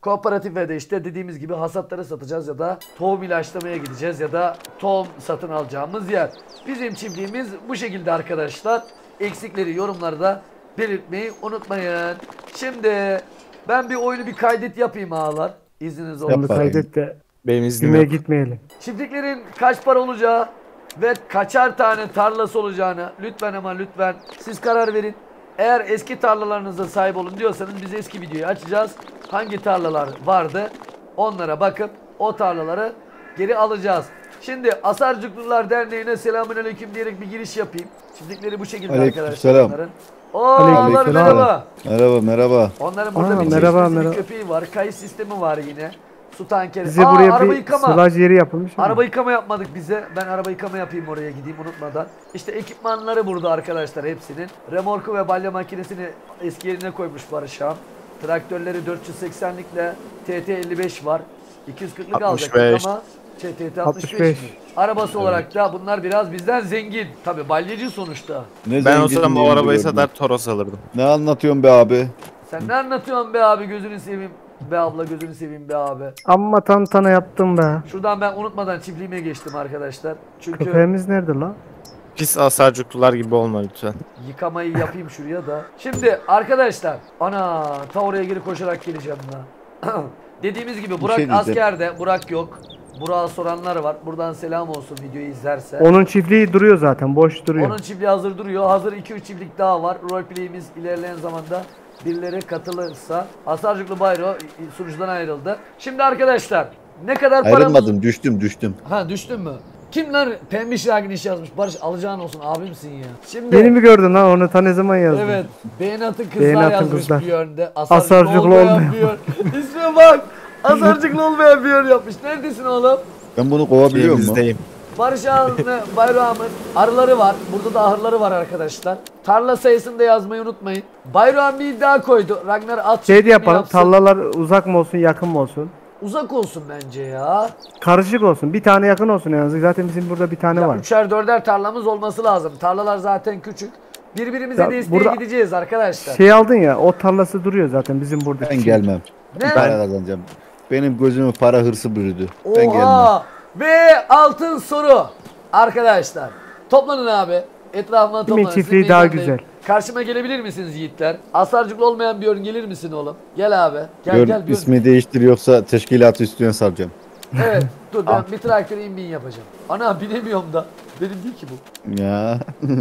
Kooperatife de işte dediğimiz gibi hasatları satacağız ya da tohum ilaçlamaya gideceğiz ya da tohum satın alacağımız yer. Bizim çiftliğimiz bu şekilde arkadaşlar. Eksikleri yorumlarda belirtmeyi unutmayın. Şimdi ben bir oyunu bir kaydet yapayım ağalar. İzniniz Onu olursa. kaydet de Benim iznim gümeye yok. gitmeyelim. Çiftliklerin kaç para olacağı ve kaçar tane tarlası olacağını lütfen ama lütfen siz karar verin. Eğer eski tarlalarınıza sahip olun diyorsanız biz eski videoyu açacağız. Hangi tarlalar vardı onlara bakıp o tarlaları geri alacağız. Şimdi Asarcıklılar Derneği'ne selamünaleyküm diyerek bir giriş yapayım. Çiftlikleri bu şekilde Aleykümselam. arkadaşlar onların. Oo Aleykümselam. ağalar merhaba. Merhaba merhaba. Onların burada Aa, bir merhaba, çeşitli bir merhaba. köpeği var. Kayıt sistemi var yine. Su tankeri. Bize Aa, buraya araba bir yıkama. sılaj yeri yapılmış ama. Araba yıkama yapmadık bize. Ben araba yıkama yapayım oraya gideyim unutmadan. İşte ekipmanları burada arkadaşlar hepsinin. Remorku ve balya makinesini eski yerine koymuş Barış ağam. Traktörleri dört yüz seksenlikle T T elli beş var. iki yüz kırklık altmış alacaktık beş. ama T T altmış beş altmış beş. mi? Arabası olarak da bunlar biraz bizden zengin. Tabi balyacı sonuçta. Ne Ben o zengin zaman o değil arabayı diyorum satar Toros alırdım. ben. Ne anlatıyorsun be abi? Sen ne anlatıyorsun be abi gözünü seveyim. Be abla gözünü seveyim be abi. Amma tantana yaptım be. Şuradan ben unutmadan çiftliğime geçtim arkadaşlar. Çünkü Köpeğimiz nerede lan? Pis asarcuklular gibi olma lütfen. yıkamayı yapayım şuraya da. Şimdi arkadaşlar. Ana ta oraya geri koşarak geleceğim da. Dediğimiz gibi Burak şey diyeceğim. askerde. Burak yok. Burak'a soranlar var. Buradan selam olsun videoyu izlerse. Onun çiftliği duruyor zaten. Boş duruyor. Onun çiftliği hazır duruyor. Hazır iki üç çiftlik daha var. Roleplay'imiz ilerleyen zamanda birileri katılırsa. Asarcıklı Bayro sunucudan ayrıldı. Şimdi arkadaşlar ne kadar paramız... Ayrılmadım düştüm düştüm. Ha düştün mü? Kim lan Pembiş Şahin iş yazmış? Barış alacağın olsun abimsin ya. Şimdi Beni mi gördün lan? Onu ta ne zaman yazdın? evet Beynat'ın kızlar Beynat'ın yazmış kızlar. bir yönde. Asarcıklı olmayan olmayan. bir yön. İsme bak. Asarcıklı olmayan bir yön yapmış. Neredesin oğlum? Ben bunu kovabiliyor muyum? Yerinizdeyim. Barış Ağa'nın bayrağımın arıları var. Burada da ahırları var arkadaşlar. Tarla sayısını da yazmayı unutmayın. Bayrağım bir iddia koydu. Ragnar at Şey de çiftliği mi yapalım. yapsın? Tarlalar uzak mı olsun, yakın mı olsun? Uzak olsun bence ya. Karışık olsun. Bir tane yakın olsun en azından. Zaten bizim burada bir tane Ya var. üçer dörder tarlamız olması lazım. Tarlalar zaten küçük. Birbirimize Ya desteğe burada- gideceğiz arkadaşlar. Şey aldın ya, o tarlası duruyor zaten bizim burada. Ben gelmem. Ne? Para kazanacağım. Benim gözümü para hırsı bürüdü. Ben gelmem. Oha! Ve altın soru. Arkadaşlar toplanın abi. Etrafıma Kimin toplanın. çiftliği Sizin daha meydandayım. güzel? Karşıma gelebilir misiniz yiğitler? Asarcıklı olmayan bir ön gelir misin oğlum? Gel abi. Gel Gör, gel. Bir ismi değiştir yoksa teşkilatı üstüne salacağım. Evet. Dur ben bir traktör inbin yapacağım. Ana binemiyorum da. Benim değil ki bu. Ya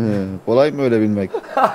kolay mı öyle bilmek?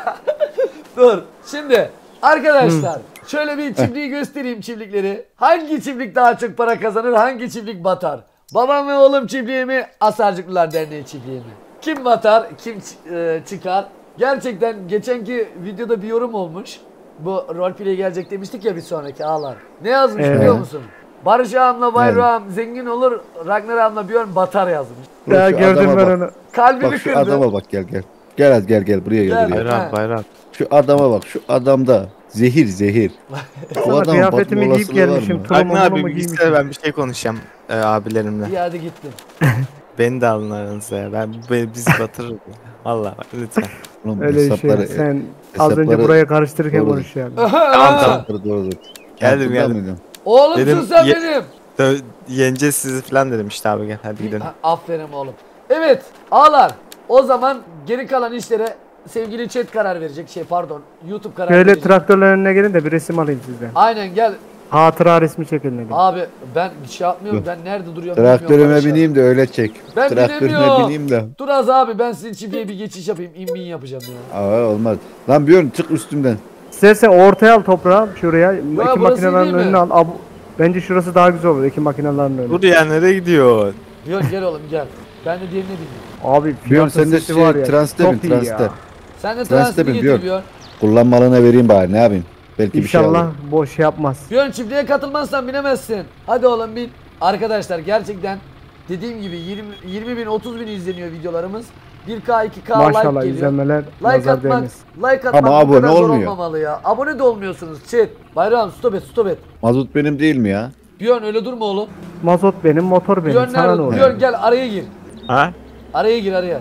Dur. Şimdi arkadaşlar şöyle bir çiftliği göstereyim çiftlikleri. Hangi çiftlik daha çok para kazanır? Hangi çiftlik batar? Babam ve oğlum çiftliği mi? Asarcıklılar Derneği çiftliği mi? Kim batar? Kim ç- e, çıkar? Gerçekten geçenki videoda bir yorum olmuş. Bu roleplay gelecek demiştik ya bir sonraki ağlar. Ne yazmış Evet. biliyor musun? Barış ağamla Evet. Bayrağım zengin olur, Ragnar ağamla Björn batar yazmış. Ya Şu gördüm adama ben bak. onu. Kalbimi Bak şu kırdı. adama bak gel gel. Gel hadi gel gel buraya gel Gel. buraya. Ha. Bayrak bayrak. Şu adama bak şu adamda zehir zehir. Bu Sana adamın kıyafetimi batma giyip olasılığı var gelmişim. mı? Tulumu Ragnar mulumu abi giymişim. bilgisayar ben bir şey konuşacağım e, abilerimle. İyi hadi gittim. Beni de alın aranıza ya. Ben be- bizi batırırım. ya. Valla bak lütfen. Oğlum Öyle bir şey. hesapları- Sen az önce hesapları- buraya karıştırırken Doğru. konuş yani. Tamam tamam. hesapları doğrudur. Geldim, Farkında geldim. mıydın? Oğlumsun Dedim, sen ye- benim. Dö- yeneceğiz sizi falan dedim işte abi gel hadi gidelim. Ha, aferin oğlum. Evet ağlar. O zaman geri kalan işlere sevgili chat karar verecek. Şey pardon YouTube karar Şöyle verecek. traktörlerin önüne gelin de bir resim alayım sizden. Aynen gel. Hatıra resmi çekin dedim. Abi ben bir şey yapmıyorum. Ben nerede duruyorum Traktörüme bilmiyorum Barış abi. bineyim de öyle çek. Ben Traktörüme binemiyorum. bineyim de. Dur az abi ben sizin çiftliğe bir geçiş yapayım. İnbin yapacağım ya. Aa olmaz. Lan Björn çık üstümden. İstersen ortaya al toprağı şuraya. Ekim burası iyi makinelerinin değil mi? önüne al. Ab- Bence şurası daha güzel olur ekim makinelerinin önüne. Dur ya nereye gidiyor? Gel gel oğlum gel. Ben de diğerine bineyim. Abi Björn fiyatı sen de sesi şey, var ya. transite bin Çok iyi transite. ya. Sen de Transite transiti bin, getir Björn. Björn. Kullanmalığına vereyim bari ne yapayım. Belki bir şey İnşallah alırım. boş yapmaz. Björn çiftliğe katılmazsan binemezsin. Hadi oğlum bin. Arkadaşlar gerçekten dediğim gibi yirmi, yirmi bin otuz bin izleniyor videolarımız. bir K iki K Maşallah like geliyor. izlenmeler Like nazar atmak, değmez. like atmak Ama bu abone kadar zor olmuyor. olmamalı ya. Abone de olmuyorsunuz chat. Bayram stop et stop et. Mazot benim değil mi ya? Björn öyle durma oğlum. Mazot benim, motor benim. Björn Sana ne nerede? oluyor? Björn gel araya gir. Ha? Araya gir araya.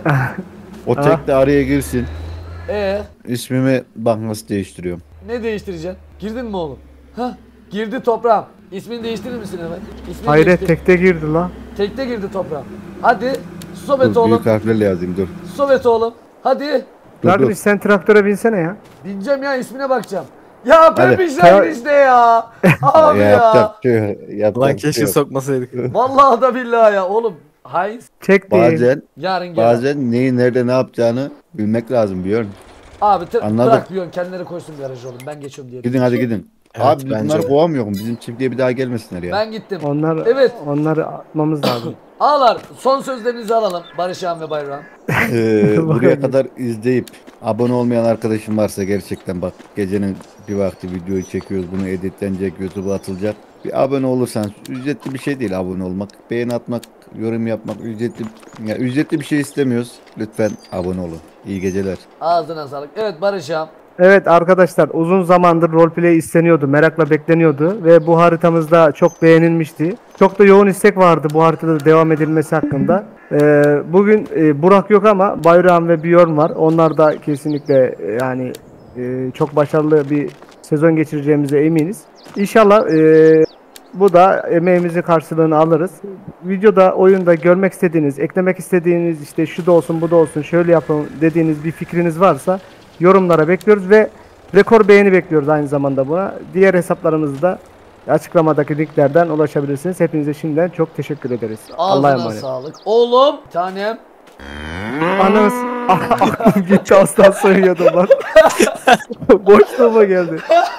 O tek de araya girsin. Ee, İsmimi bak nasıl değiştiriyorum. ne değiştireceksin? Girdin mi oğlum? Hah, girdi toprağım. İsmini değiştirir misin hemen? İsmini Hayret değiştir. tekte girdi la. Tekte girdi toprağa. Hadi. Sovet Dur, oğlum. büyük harflerle yazayım dur. Sovet oğlum. Hadi. Dur, dur. Kardeş sen traktöre binsene ya. Bineceğim ya, ismine bakacağım. Ya Hadi. pemişler işte ya. Abi ya, ya. yapacak bir şey yok, yapacak Lan bir şey keşke yok. sokmasaydık. Vallahi da billahi ya oğlum. Heinz. Çek değil. Bazen Yarın gel. bazen neyi nerede ne yapacağını bilmek lazım biliyor musun? Abi tır, Anladım. bırak bir yön kendileri koysun garajı oğlum. Ben geçiyorum diye. Gidin hadi gidin. Evet, Abi biz bence bunları de. kovamıyor mu? Bizim çiftliğe bir daha gelmesinler ya. Ben gittim. Onlar Evet. onları atmamız lazım. Ağlar son sözlerinizi alalım. Barış Han ve Bayram. Ee, buraya kadar izleyip abone olmayan arkadaşım varsa gerçekten bak gecenin bir vakti videoyu çekiyoruz, bunu editlenecek, YouTube'a atılacak. Bir abone olursan ücretli bir şey değil abone olmak. Beğeni atmak, yorum yapmak ücretli, ya ücretli bir şey istemiyoruz. Lütfen abone olun. İyi geceler. Ağzına sağlık. Evet Barış Han. Evet arkadaşlar uzun zamandır roleplay isteniyordu, merakla bekleniyordu ve bu haritamızda çok beğenilmişti. Çok da yoğun istek vardı bu haritada devam edilmesi hakkında. Ee, bugün e, Burak yok ama Bayram ve Bjorn var. Onlar da kesinlikle e, yani e, çok başarılı bir sezon geçireceğimize eminiz. İnşallah e, bu da emeğimizin karşılığını alırız. Videoda, oyunda görmek istediğiniz, eklemek istediğiniz işte şu da olsun, bu da olsun, şöyle yapın dediğiniz bir fikriniz varsa yorumlara bekliyoruz ve rekor beğeni bekliyoruz aynı zamanda buna. Diğer hesaplarımızda açıklamadaki linklerden ulaşabilirsiniz. Hepinize şimdiden çok teşekkür ederiz. Allah'a Ağzına emanet. sağlık. Oğlum. Bir tanem. Ananız aklım gitti aslan söylüyordum lan. Boşluğuma geldi.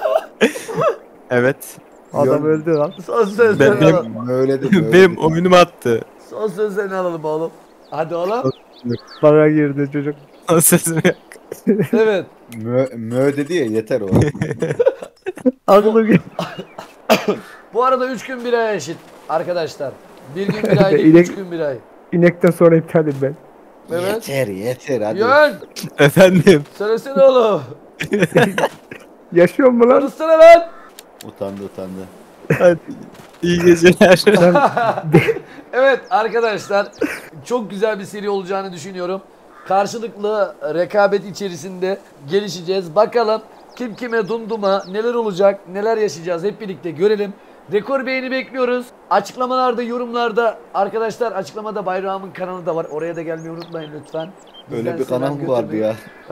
Evet. Adam Yorum- öldü lan. Son sözlerini Benim- alalım. Böyle de böyle Benim de. oyunum attı. Son sözlerini alalım oğlum. Hadi oğlum. Bana girdi çocuk. O sesimi. Evet. Mö, mö dedi ya yeter o. Aklım gitti. Bu arada üç gün bir aya eşit arkadaşlar. Bir gün bir ay değil, İnek- üç gün bir ay. İnekten sonra iptalim ben. Evet. Yeter yeter hadi. Yön. Efendim. Söylesene oğlum. Yaşıyor mu lan? Konuşsana lan. Utandı utandı. Hadi. İyi geceler. Evet arkadaşlar. Çok güzel bir seri olacağını düşünüyorum. Karşılıklı rekabet içerisinde gelişeceğiz. Bakalım kim kime dumduma neler olacak, neler yaşayacağız hep birlikte görelim. Rekor beğeni bekliyoruz. Açıklamalarda, yorumlarda arkadaşlar açıklamada Bayram'ın kanalı da var. Oraya da gelmeyi unutmayın lütfen. Öyle Bizden bir kanal selam mı vardı götürmeyin. ya?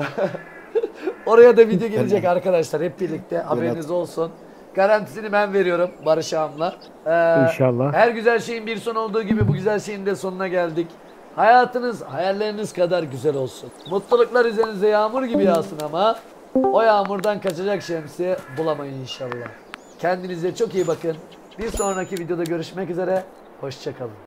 Oraya da video gelecek arkadaşlar hep birlikte haberiniz olsun. Garantisini ben veriyorum Barış Ağam'la. Ee, İnşallah. Her güzel şeyin bir son olduğu gibi bu güzel şeyin de sonuna geldik. Hayatınız hayalleriniz kadar güzel olsun. Mutluluklar üzerinize yağmur gibi yağsın ama o yağmurdan kaçacak şemsiye bulamayın inşallah. Kendinize çok iyi bakın. Bir sonraki videoda görüşmek üzere. Hoşça kalın.